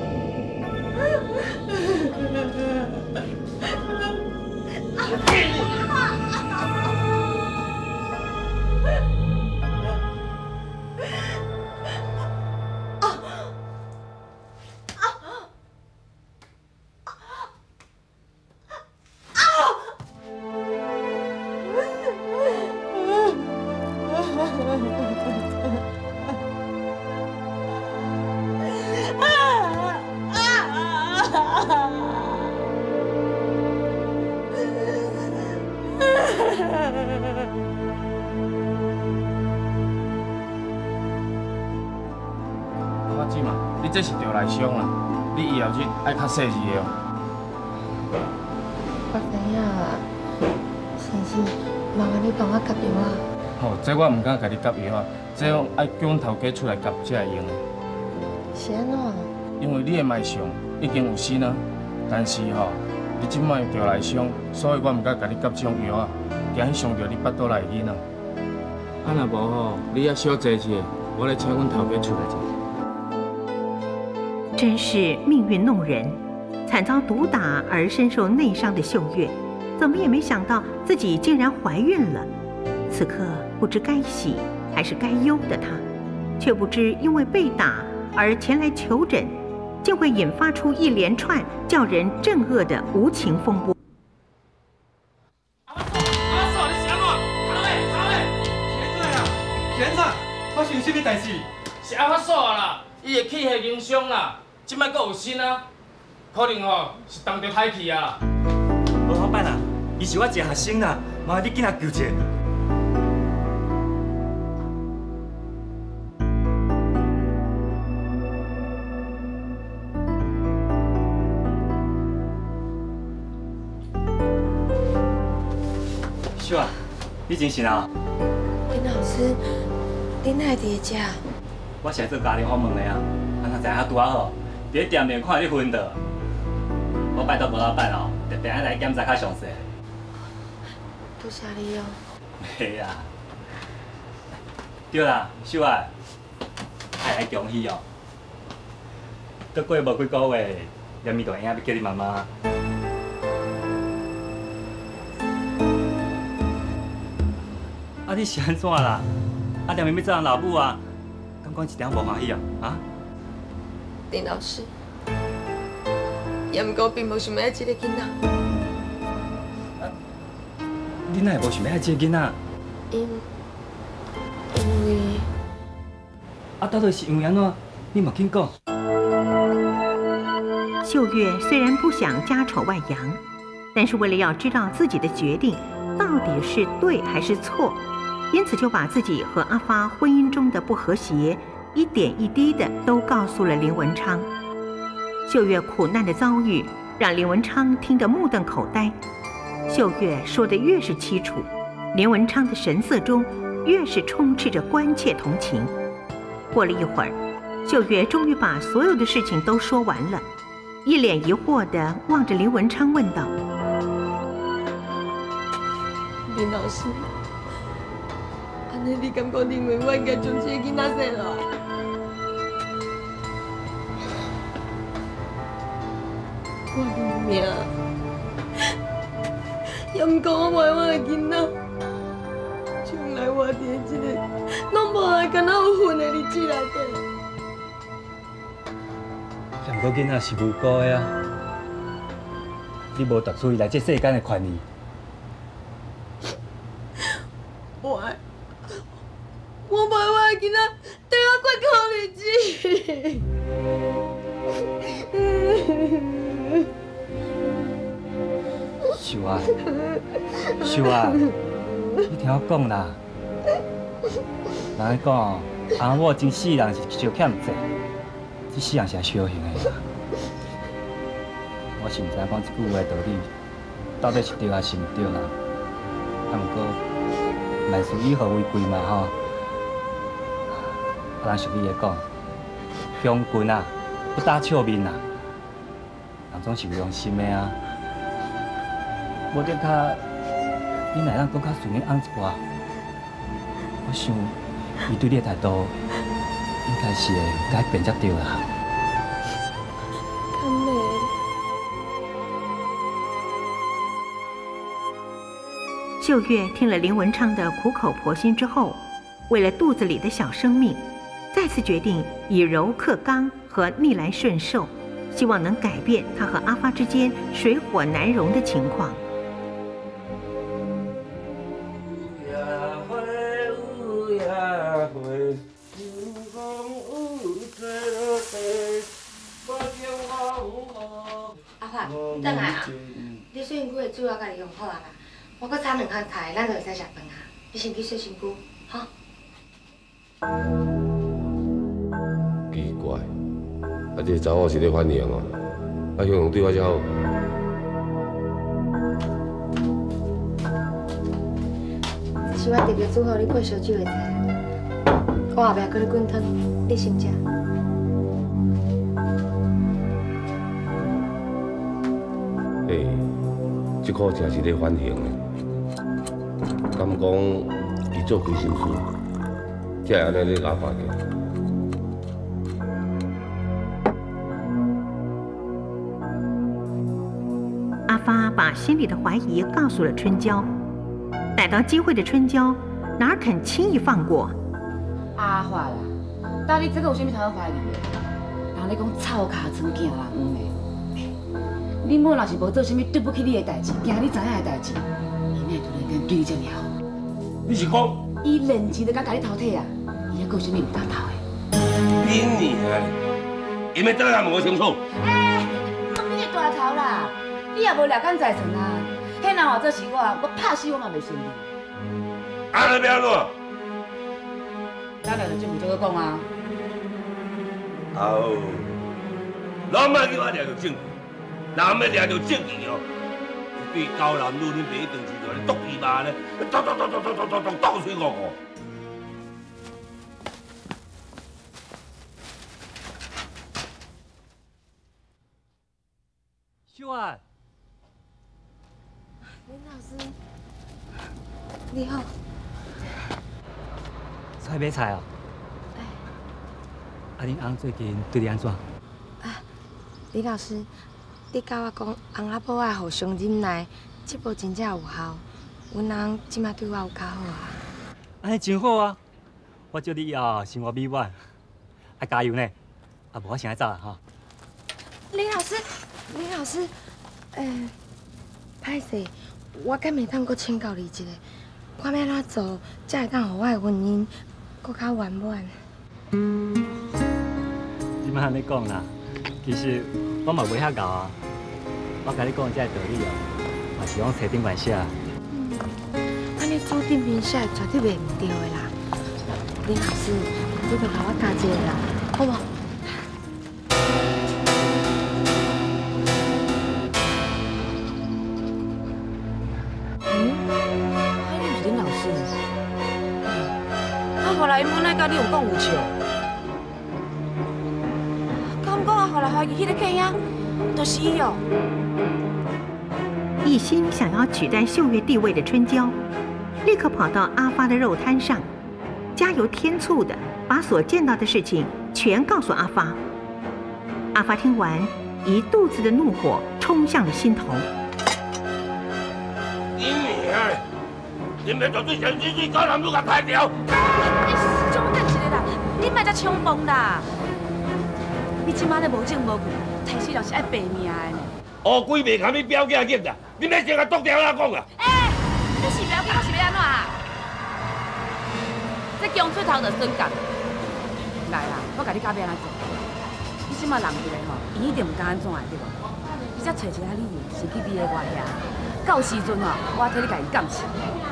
我知嘛，你这是着来伤啦，你以后日爱较细致的哦。 我知影啦，先生，麻烦你帮我夹药啊。 吼，这我唔敢甲你夹药啊，这爱叫阮头家出来夹才会用。 是安怎？ 因为你的脉象已经有心啊，但是吼，你即摆着来伤，所以我唔敢甲你夹这种药啊，惊去伤着你腹肚内囡仔。啊，若无吼，你也小坐一下，我来请阮头家出来者。 真是命运弄人，惨遭毒打而身受内伤的秀月，怎么也没想到自己竟然怀孕了。此刻不知该喜还是该忧的她，却不知因为被打而前来求诊，竟会引发出一连串叫人震愕的无情风波。 阿嫂，阿嫂，你是安怎？头嘞，头嘞！先生啊，先生，发生什么代志？是阿发嫂啦，伊的气血凝伤啦。即摆阁有新啊，可能吼是当着歹气啊。 无好办啊，伊是我一个学生啦，麻烦你紧来救者。秀啊，你真神啊！ 林老师，你哪会伫遮？ 我是来做家庭访问的啊，啊，若知影拄啊好。伫咧店面看你昏倒，我拜托无老板哦，特别爱来检查较详细。 多谢你哦。 袂啦，对啦，秀啊，爱来恭喜哦。再过无几个月，连面大婴要叫你妈妈。啊，你是安怎啦？啊，连面要做人老母啊，敢讲一点无欢喜哦？啊？ 林老师，也毋过并无想要爱这个囡仔。 你哪会无想要爱这个囡仔？ 因因为啊，到底是因为安怎？你莫紧讲。 秀月虽然不想家丑外扬，但是为了要知道自己的决定到底是对还是错，因此就把自己和阿发婚姻中的不和谐一点一滴的都告诉了林文昌。秀月苦难的遭遇让林文昌听得目瞪口呆。秀月说的越是凄楚，林文昌的神色中越是充斥着关切同情。过了一会儿，秀月终于把所有的事情都说完了，一脸疑惑地望着林文昌问道：“ 林老师，安尼你敢讲认为我应该将这个囡仔生落来？我的命，也毋过我爱我的囡仔，将来我伫这个拢无爱敢若有份的日子内底。 不过囡仔是无辜的啊，你无夺取伊来这世间的权利。 我爱，我爱我的囡仔，对我过苦日子。 秀啊，秀啊，你听我讲啦。人咧讲，翁某真世人是相欠债，这世人是相幸的啦。我是毋知影讲这句话道理到底是对还是毋对啦。啊，毋过万事以和为贵嘛吼。啊，人俗语会讲，将军啊，不打笑面啊。人总是有良心的啊。无得较，你哪能讲较顺利按一寡？我想，伊对你的态度应该是会改变才对啦。 甘美。 秀月听了林文昌的苦口婆心之后，为了肚子里的小生命，再次决定以柔克刚和逆来顺受，希望能改变他和阿发之间水火难容的情况。 阿发，你转来啊！你洗身躯的水我家己用好啊啦，我搁炒两项菜，咱就会使食饭啊。你先去洗身躯，哈。 奇怪，啊，这查某是咧反应哦，啊，向阳对我才好。 这是我特别煮好你配烧酒的菜，我后壁搁咧滚汤，你先食。 诶，这颗真是咧反省的。敢讲伊做亏心事，才会安尼咧咬法嘅。 阿发把心里的怀疑告诉了春娇，逮到机会的春娇哪肯轻易放过？ 阿发啦，到底这个有啥物通好怀疑的？人咧讲臭脚床惊人黄的。恁某若是无做啥物对不起你的代志，惊你知影的代志，伊哪会突然间对你这么好？ 你是讲？ 伊连钱都敢甲你偷摕啊！伊还阁有啥物唔当偷的？ 恁娘，因要倒来问我清楚。 哎，我你个大头啦！你也无了解财产啊！迄若换做是我，我拍死我嘛袂信你。 安尼要安怎？ 咱两个就唔做个讲啊。 哦，拢莫叫我掠着证据。若要掠着证据哦，对高男女恁第一顿时就咧剁伊妈咧，剁剁剁剁剁剁剁剁剁水糊糊。 秀啊， 林老师，你好。 菜买菜哦。 哎。 啊，恁翁最近对你安怎？ 啊，李老师。你甲我讲，翁仔某爱互相忍耐，这步真正有效。阮翁即马对我有较好啊。 安尼真好啊！我祝你以后生活美满，啊加油呢！啊，无我先来走啦吼。 李老师，李老师，诶，歹势，我敢袂当阁请教你一下，我要安怎做才会当互我的婚姻阁较圆满？ 你莫安尼讲啦，其实我嘛袂遐敖啊。我甲你讲这个道理哦，嘛是往册顶面写。 嗯，安尼书顶面写绝对袂唔对的啦。林老师，你著甲我教一个啦，好无？ 嗯，啊，你毋是林老师？啊，后来因某哪甲你有讲有笑？敢讲啊，后来怀疑迄个客兄就是伊哦。 一心想要取代秀月地位的春娇，立刻跑到阿发的肉摊上，加油添醋的把所见到的事情全告诉阿发。阿发听完，一肚子的怒火冲向了心头。 你娘的！你要做最前最最高男女甲排掉！ 你少等一下啦，你莫再冲动啦！你即摆咧无证无据，杀死人是爱赔命的呢。 乌龟袂堪你表姐认啦，你要先甲剁掉哪讲啊？ 哎，你是表姐，我是要安怎啊？这姜出头就算讲，来啦，我甲你教要安怎做。你即摆人过来吼，伊一定唔敢安怎的，对无？ 接找一个理由，是去你的外遐。到时阵哦，我替你甲伊感谢。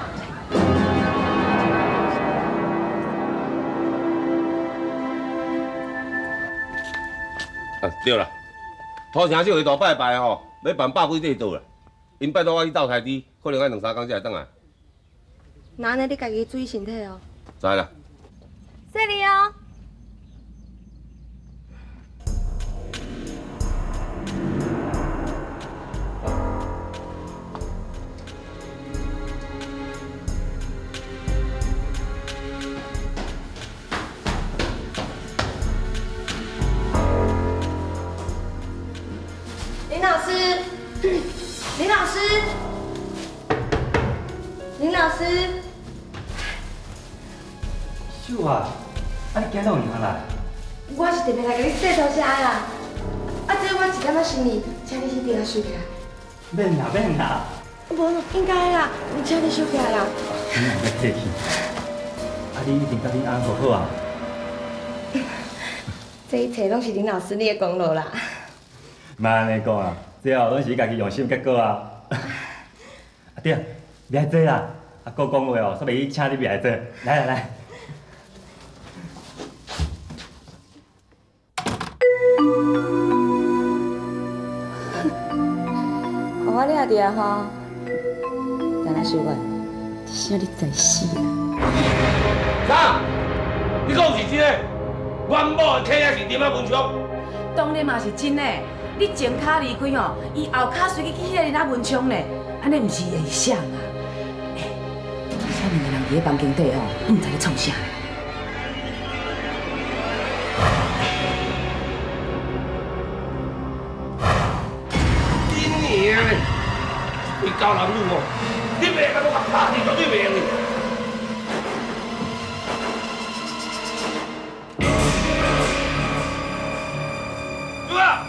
啊，对啦，土城小下大拜拜吼，要办百几块桌啦。因拜托我去斗开支，可能要两三工才会转来。 那安尼你家己注意身体哦。 知啦。 谢你哦。林老师，林老师，林老师。 秀啊，啊你今仔有影来？ 我是特别来给你说多谢啦。啊，这我一点仔生意，请你先顶下收起来。 免啦免啦。 无，应该啦，请你收起来啦。 你莫要客气。啊，你一定甲恁翁好好啊？ 这一切拢是林老师你的功劳啦。 莫安尼讲啊，最后拢是家己用心结果啊。啊对，别做啦，啊哥讲话哦，煞袂去请你别做。来来来。 互我掠着吼，但那是我，只想你在死啦。 啥？你讲是真的？阮某的客也是林仔文昌？ 当然嘛是真的，你前脚离开吼，伊后脚随去去迄个林仔文昌呢，安尼毋是会想啊？哎，遐两个人伫咧房间底吼，毋知咧创啥。 你娘的！你交人女哦，你袂甲我拍你做对袂用哩？对啊！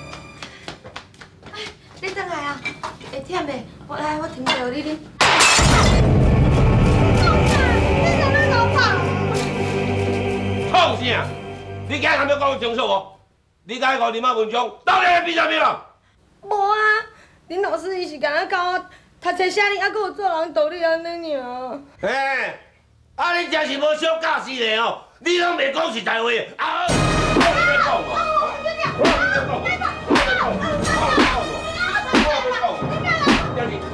你转来啊，会忝的，我来，我停着你啉。 创啥？你今日还没讲清楚哦？你该讲林仔文昌到底是比啥物啊？ 无啊，林老师伊是敢若教我读册写字，还佫有做人道理安尼尔。 嘿，啊你真是无小教识的哦！你拢袂讲实在话，啊！我袂讲哦，我袂讲，我袂讲，我袂讲，我袂讲，我袂讲，叫你。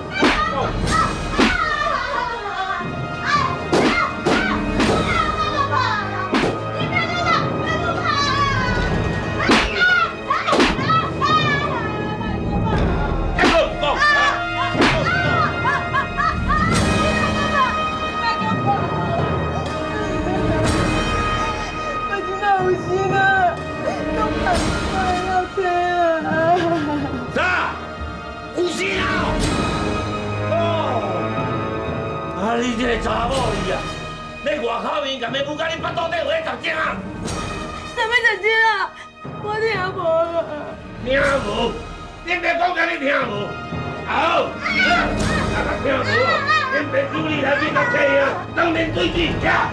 你这个查某伊啊，你外口面甲面母甲你巴肚底有咧读经啊？ 啥物读经啊？我听无啦。 听无？恁爸讲甲你听无？好，啊，听无啊？恁爸叫你来去读册啊，当面对去呀。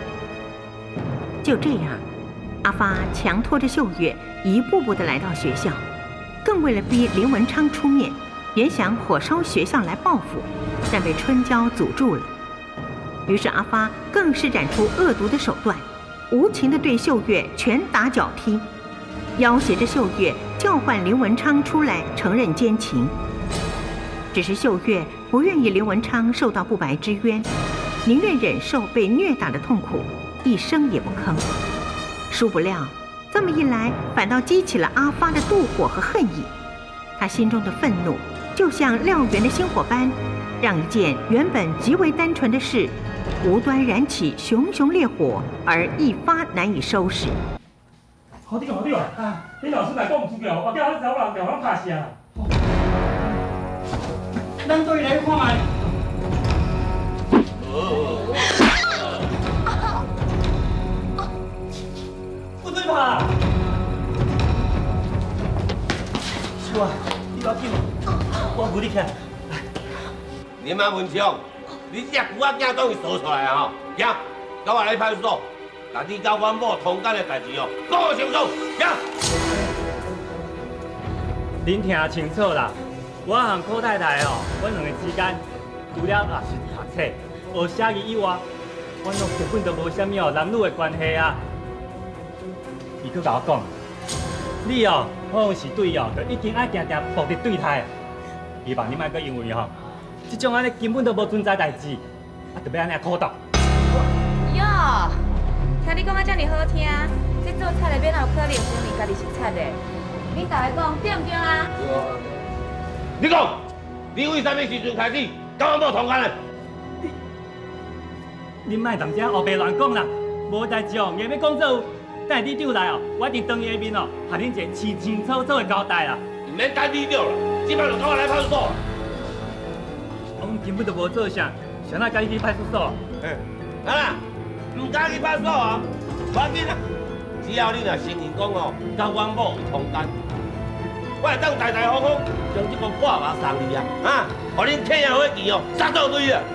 就这样，阿发强拖着秀月一步步的来到学校，更为了逼林文昌出面，原想火烧学校来报复，但被春娇阻住了。于是阿发更施展出恶毒的手段，无情地对秀月拳打脚踢，要挟着秀月叫唤林文昌出来承认奸情。只是秀月不愿意林文昌受到不白之冤，宁愿忍受被虐打的痛苦，一声也不吭。殊不料，这么一来，反倒激起了阿发的妒火和恨意。他心中的愤怒就像燎原的星火般，让一件原本极为单纯的事，无端燃起熊熊烈火，而一发难以收拾。 好滴个好滴个，啊！你老师来讲唔出叫，我叫他走人叫我拍死啊！咱对来看卖。不准拍！叔啊，你要紧，我扶你起来。 林仔文昌，你这牛仔囝总是说出来啊！吼，行，跟我来派出所，把你甲阮某通奸的代志哦，讲清楚，行。 您听清楚啦，我和柯太太哦，阮两个之间除了也是读册、学写字以外，阮拢根本都无啥物哦男女的关系啊。伊佫甲我讲，你哦好像是对哦，就一定爱定定抱伫对台。希望你莫佫因为吼，即种安尼根本都无存在代志，啊，特别安尼苦读。 哟，听你讲啊，遮尔好听，这做菜的免有可能承认家己是菜的。你大家讲对唔对啊？ 你讲，你为啥物时阵开始甲我无同款的？ 你莫当遮胡白乱讲啦，无代志哦，硬要讲做。等下你转来哦，我一定当伊的面哦，和恁一个清清楚楚的交代啦。 唔免等你了啦，即摆就跟我来派出所。 我们根本就无做啥，想哪甲你去派出所？ 哎，啊，唔敢去派出所啊，无要紧啦。只要你若承认讲哦，甲阮某有通奸，我会当大大方方将这个破瓦送你啊，啊，互恁客人伙钱哦，杀到堆啊！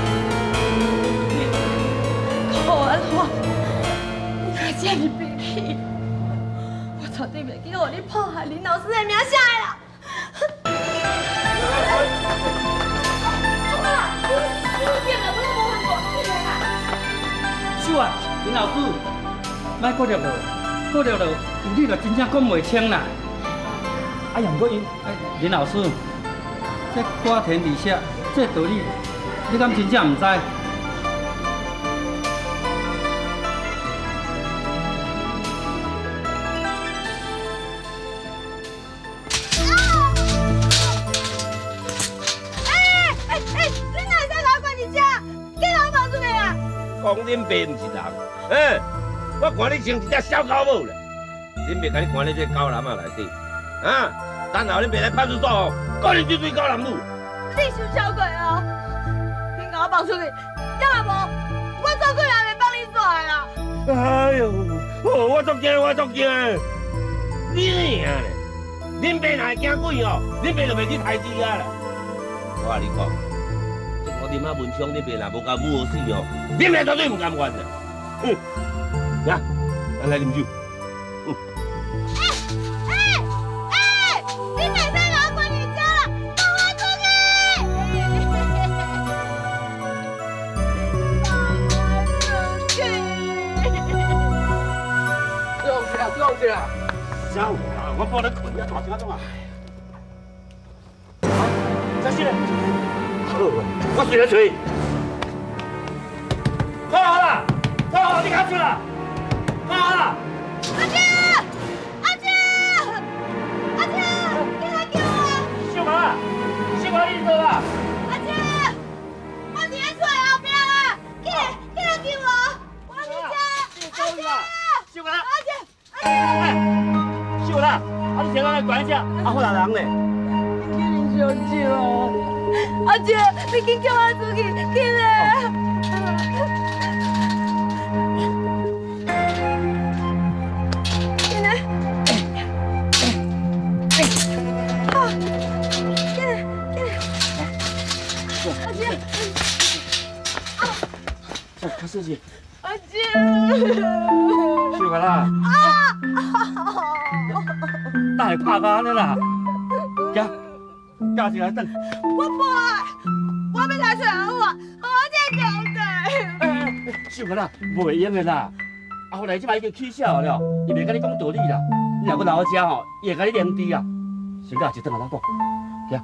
好安怎？你若这么悲气，我绝对袂记互你破坏林老师的名声的啦！妈，你变了，我都无犯过，你来啦！ 秀啊，林老师。莫过了咯，过了咯，你就真正讲袂清啦。哎呀，不过因，哎，林老师，这瓜田李下，这道理，你敢真正唔知？ 哎哎哎，你哪会使甲我关伫遮？叫人放出去啊！ 讲恁爸唔是人，嗯。我看你像一只小狗母咧，恁爸甲你关咧这狗篮仔内底，啊！等候恁爸来派出所哦，告你这对狗男女。 你是小鬼啊！你甲我放出去，要也无，我做鬼也袂帮你做啦。 哎呦，哦，我足惊，我足惊！你娘咧，恁爸若会惊鬼哦，恁爸就袂去杀猪啊啦。我甲你讲，这个林仔文昌恁爸若无甲母死哦，恁爸绝对唔甘愿的。嗯。呀，咱来啉酒。嗯。 哎哎哎！你袂使甲我关伫遮啦，放我出去！放我出去！ 坐下，坐下。啥有啊？我抱你困呀，大声种啊！小心嘞！好，我随来吹。好啦好啦，好好，你赶出来。好啦。 阿姐，阿姐，阿姐，你来救我！ 秀华，秀华，你做啦？ 阿姐，我伫咧厝后壁啦，起来，起来救我！我伫遮。阿姐， 秀华， 阿姐， 哎，秀华，啊你先来管一下，啊好大人嘞。 你伤心啊！阿姐，你紧叫我出去，起来！ 可是是， 阿姐， 秀华啦，哪会拍到安尼啦？行，加进来等。 我不爱，我要来找阿我，我这交代。 哎哎，秀华啦，袂用的啦。啊，后来即摆已经起笑了，伊袂甲你讲道理啦。你若搁来我遮吼，伊会甲你连滴啊。先甲一顿来讲，行。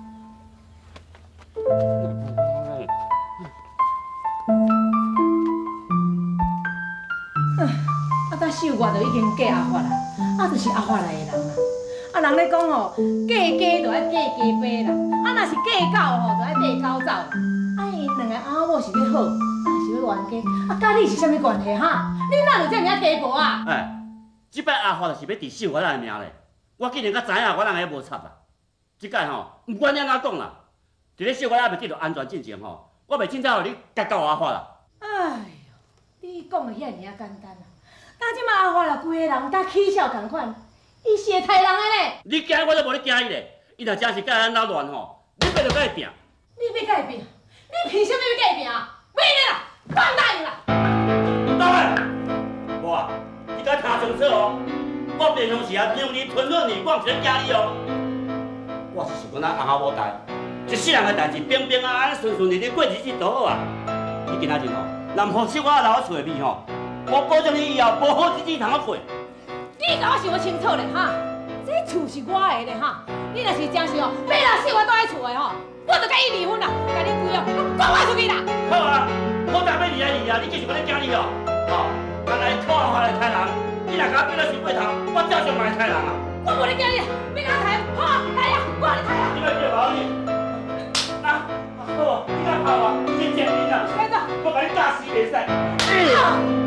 啊，甲秀外就已经嫁阿发啦，啊，就是阿发来的人啦。啊，人咧讲吼，嫁鸡就爱嫁鸡飞啦，啊，若是嫁狗吼，就爱爬狗走啦。啊，因两个阿某是要好，啊是要冤家，啊，甲你是啥物关系哈？你哪有这尔鸡婆啊？ 哎，即摆阿发就是要治秀我咱的命咧。我既然甲知影，我人个无插啦。即摆吼，毋管你安怎讲啦，伫咧秀我咱袂记着安全进前吼，我袂凊彩互你夹到阿发啦。 哎呦，你讲的遐尔简单啊！但即马阿发啦，规个人甲起笑同款，伊是会杀人的呢。 你惊我都无咧惊伊咧，伊若真是甲咱闹乱吼，你要着甲伊拼。 你要甲伊拼？你凭啥物要甲伊拼啊？袂咧啦，放大伊啦！ 大伟，无啊，你甲听清楚哦，我平常时啊让你吞论你，我毋是咧惊你哦。 我是想讲咱翁某代，一世人的代志平平安安、顺顺利利过日子就好啊。你今仔日吼，若唔放心我留我厝内面吼，我保证你以后无好日子通我过。 你甲我想清楚咧哈，这厝是我的咧哈，你若是真是吼，要让生活住喺厝的吼，我就甲伊离婚啦，甲你规哦，赶我出去啦！ 好啊，我当要离啊离啊，你继续搁咧惊你哦，吼，原来靠我来杀人，你若甲我变做是过头，我照常来杀人啊！ 我无咧惊你，别甲我杀，好，来呀，我来杀呀！ 你莫叫我你，啊，好，你敢跑啊？真正你啊！我把你打死袂使。哎呦！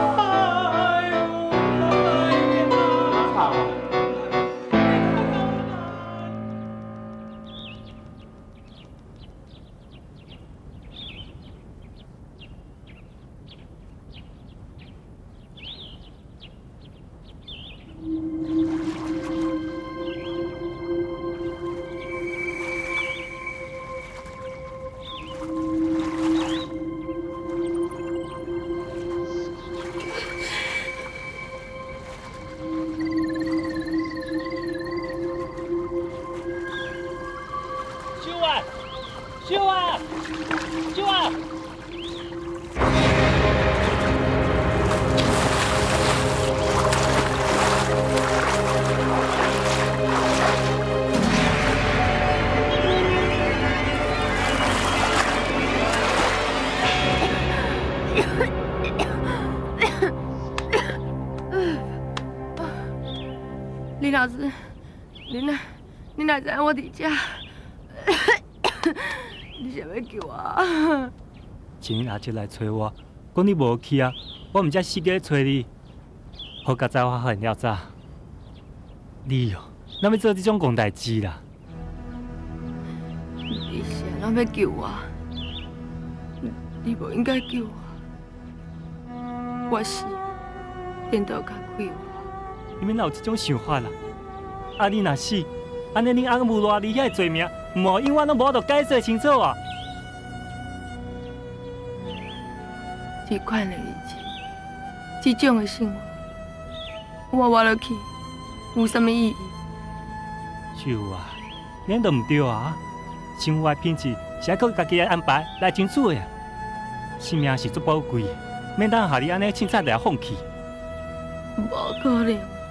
秀啊，秀啊！ 林老师，你哪你哪知我伫遮？你想要救我？ 前日阿姐来找我，讲你无去啊，我毋才四个找你。好佳哉我发现了早，你哦，哪要做这种戆代志啦？ 你是哪要救我？你无应该救我。我是颠倒较快活。 你免哪有这种想法啦？啊，你若死，安尼恁翁无偌厉害罪名。 无永远拢无法度解释清楚啊！ 这款的日子，这种的生活，我活落去有啥物意义？ 秀啊，恁都唔对啊！生活的品质是要靠家己来安排来争取的。生命是足宝贵的，免当下你安尼凊彩就放弃。 无可能！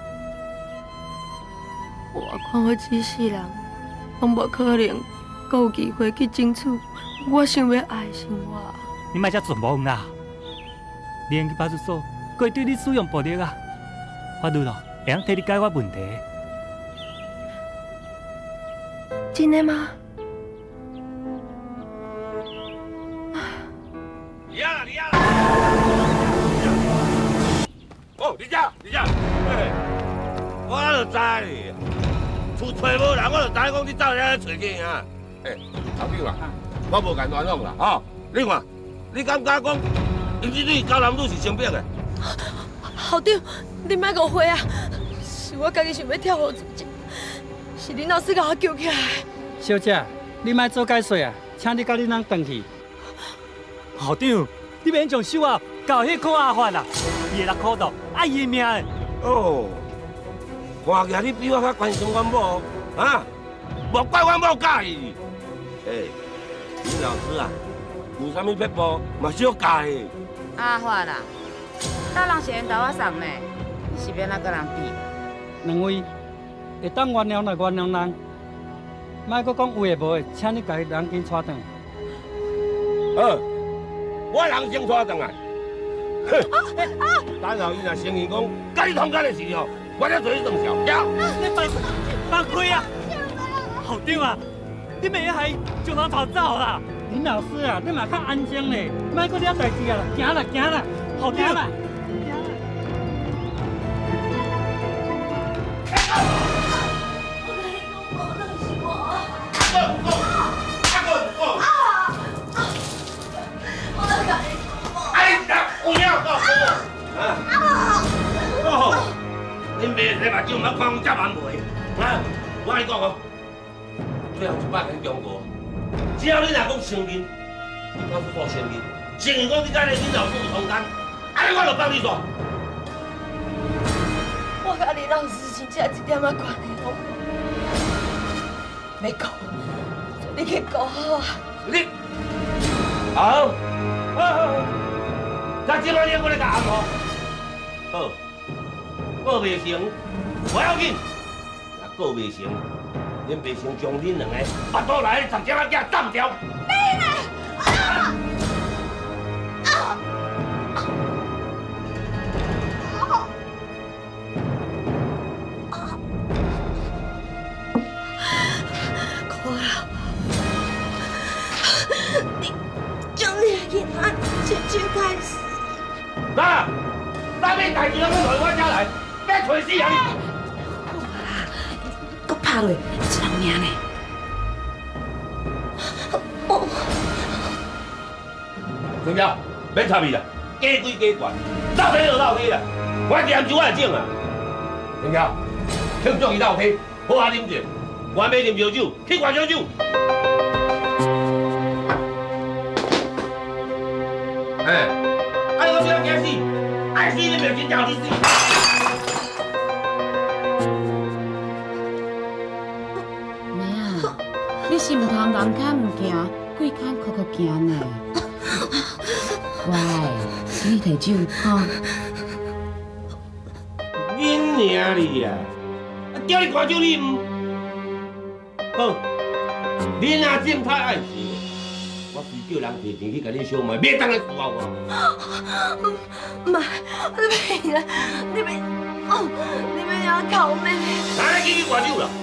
我看我这世人。 拢无可能，阁有机会去争取我想要爱的生活。 你莫遮做无用啦！你去派出所，可会对你使用暴力啊！法律咯，会晓替你解决问题。 真的吗？ 离啊离啊！哦，你遮你遮，嘿，我就知。 厝找无人，我就知讲你走遐找去啊！诶，头长啊，我无敢乱讲啦，吼！你看，你感觉讲，因这对交男女是生病的？ 校长，你莫误会啊！是我家己想要跳河自尽，是林老师甲我救起来。 小姐，你莫做解说啊，请你甲恁翁回去。 校长，你免将手啊交迄个阿发啦，伊会来苦斗，爱伊的命的。 哦。 看起来你比我较关心阮某，啊！莫怪阮某介意。诶，林老师啊，有啥物撇步嘛是要教的。 阿发啦，大人是缘投我送呢，你是免哪个人比？ 两位会当原谅来原谅人，莫阁讲有诶无诶，请你家人紧带转。 好，我人先带转来。哼！等后伊若承认讲甲你通奸的时候。 我才做你长效，呀！ 你放放开啊！校长啊，你袂害将人逃走啦！ 林老师啊，你嘛较安静咧，莫搁了代志啊！行啦，行啦， 校长啦！ 恁袂使目睭，莫看我遮蛮袂，啊！我跟你讲哦，最后一摆跟你讲过，只要你若讲承认，你告诉我承认，承认讲你甲你林老师有通奸，安尼我就帮你做。 我甲林老师真正一点仔关系拢无。 袂要顾，你去顾好啊！ 你好，好，咱今晚你我来甲安排。好，顾袂成，不要紧。若顾袂成，恁袂成将恁两个巴肚内十只仔囝干掉。 你呢？啊！啊！ 你将你的囡仔先去开始。 那，那边代志拢要来我家来，要找死啊你！ 好啦，搁拍落，一人命呢。 陈彪，免插伊啦，假鬼假怪，闹天就闹天啦，我念酒我来整啊。陈彪，庆祝伊闹天，好啊啉者，我要啉烧酒，去灌烧酒。 哎，哎，我不要惊死，爱死你就真叫你死。 妹啊，你是唔通人看唔行，鬼看哭哭行呢？乖，给你摕酒吼。 恁娘你啊！叫你灌酒你唔好，你若真太爱死。 我是叫人提钱去甲你烧卖，别当来伺候我。 妈，你别，你别，哦，你别要靠妹。 哪里去去灌酒了？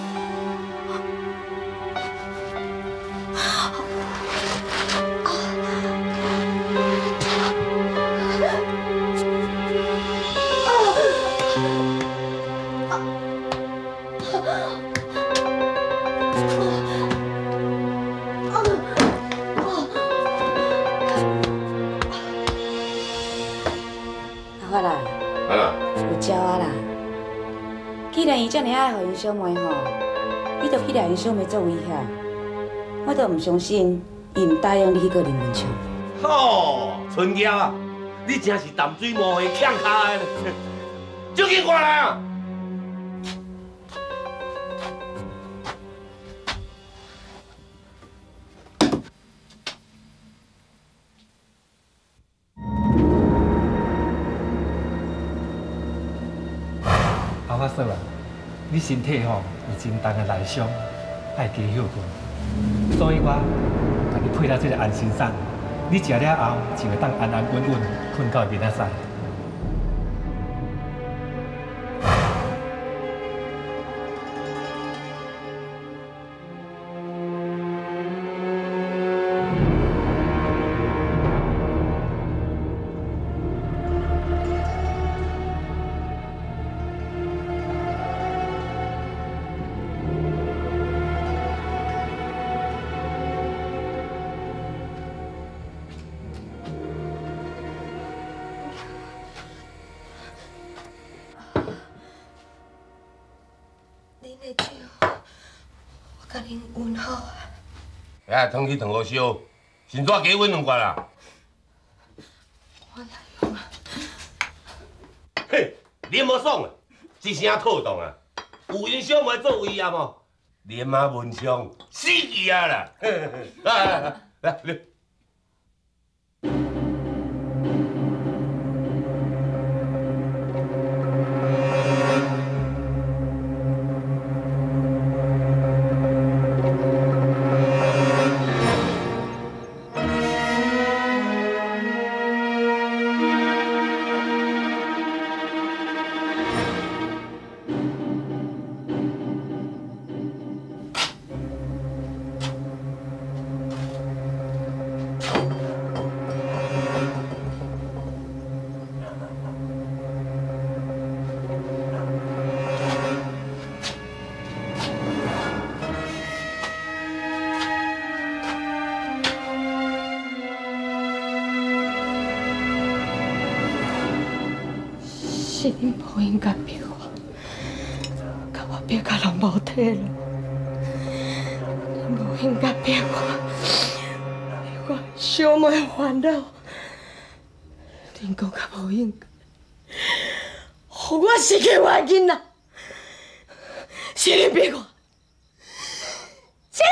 好啦， 啊， 有招啊啦！既然伊遮尔爱互因小妹吼，你着去掠因小妹做威胁，我都唔相信伊唔答应你去过林文强。 好，春娇啊，你真是淡水毛会呛卡的，就紧过来啊！ 阿发嫂啊，你身体吼有真重的内伤，爱加休困。所以我甲你配了这个安心散，你食了后就会当安安稳稳困到明仔载。 恁的酒，我甲恁温好啊。 哎，汤去烫好烧，先纸加温两罐啦。 我来用啊。 嘿，啉无爽啊，一声套动啊，有因小妹做威严哦，啉啊文昌死去啊啦！来来来来，啉。 是恁无应该逼我，甲我逼甲人无体了。恁无应该逼我，我小妹烦恼。恁讲甲无应该，互我失去我的囡仔，是恁逼我，是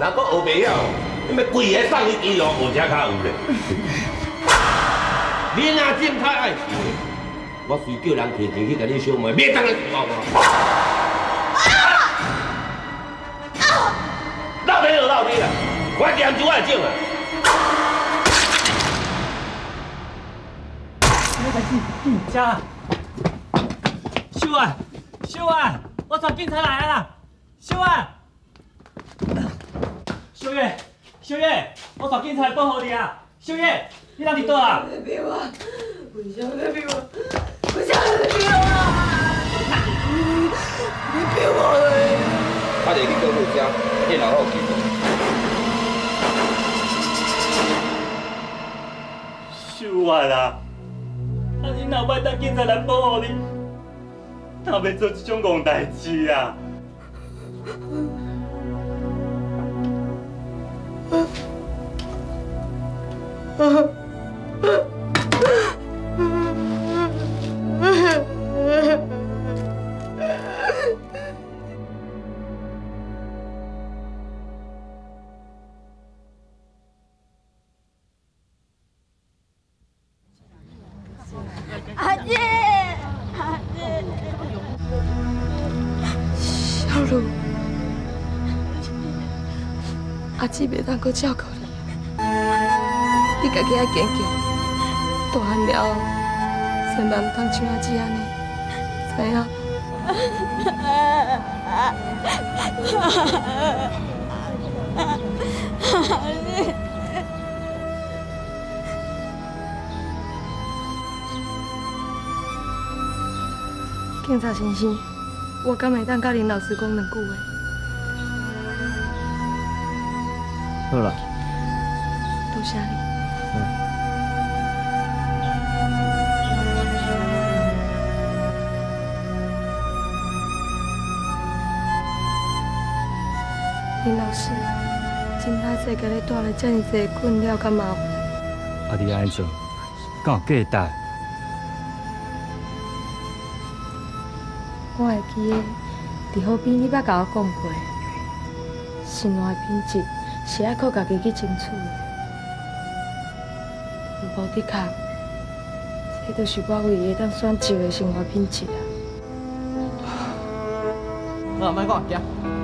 还阁学袂晓，你要规个送去医院学车较有咧。你若真太爱钱，我随叫人摕钱去甲你小妹，别当来搞我。闹你就闹你啦，我咸就爱种啊。 家，秀安，秀安，我找警察来了啦！秀安，秀月，秀月，我找警察来保护你啊！秀月，你哪里倒啊？ 别我，为什么要别我？为什么要别我？你别我了！ 快点去救护车，你老好记住。 秀安啊！ 啊！你若要等警察来保护你，哪要做这种戆代志啊？ 阿姐，阿姐，小茹，阿姊袂当阁照顾你，你家己爱坚强。大汉了后，千万唔通像阿姊安尼，知影？警察先生，我敢会当甲林老师讲两句话？ 好啦， 多谢你。林老师，真歹势，甲你带来遮尔济困扰甲麻烦。 啊，你安做？敢有价值？ 我会记得，就好比你捌甲我讲过，生活的品质是爱靠家己去争取的。无的确，这就是我唯一当选择的生活品质啊。 我莫讲惊。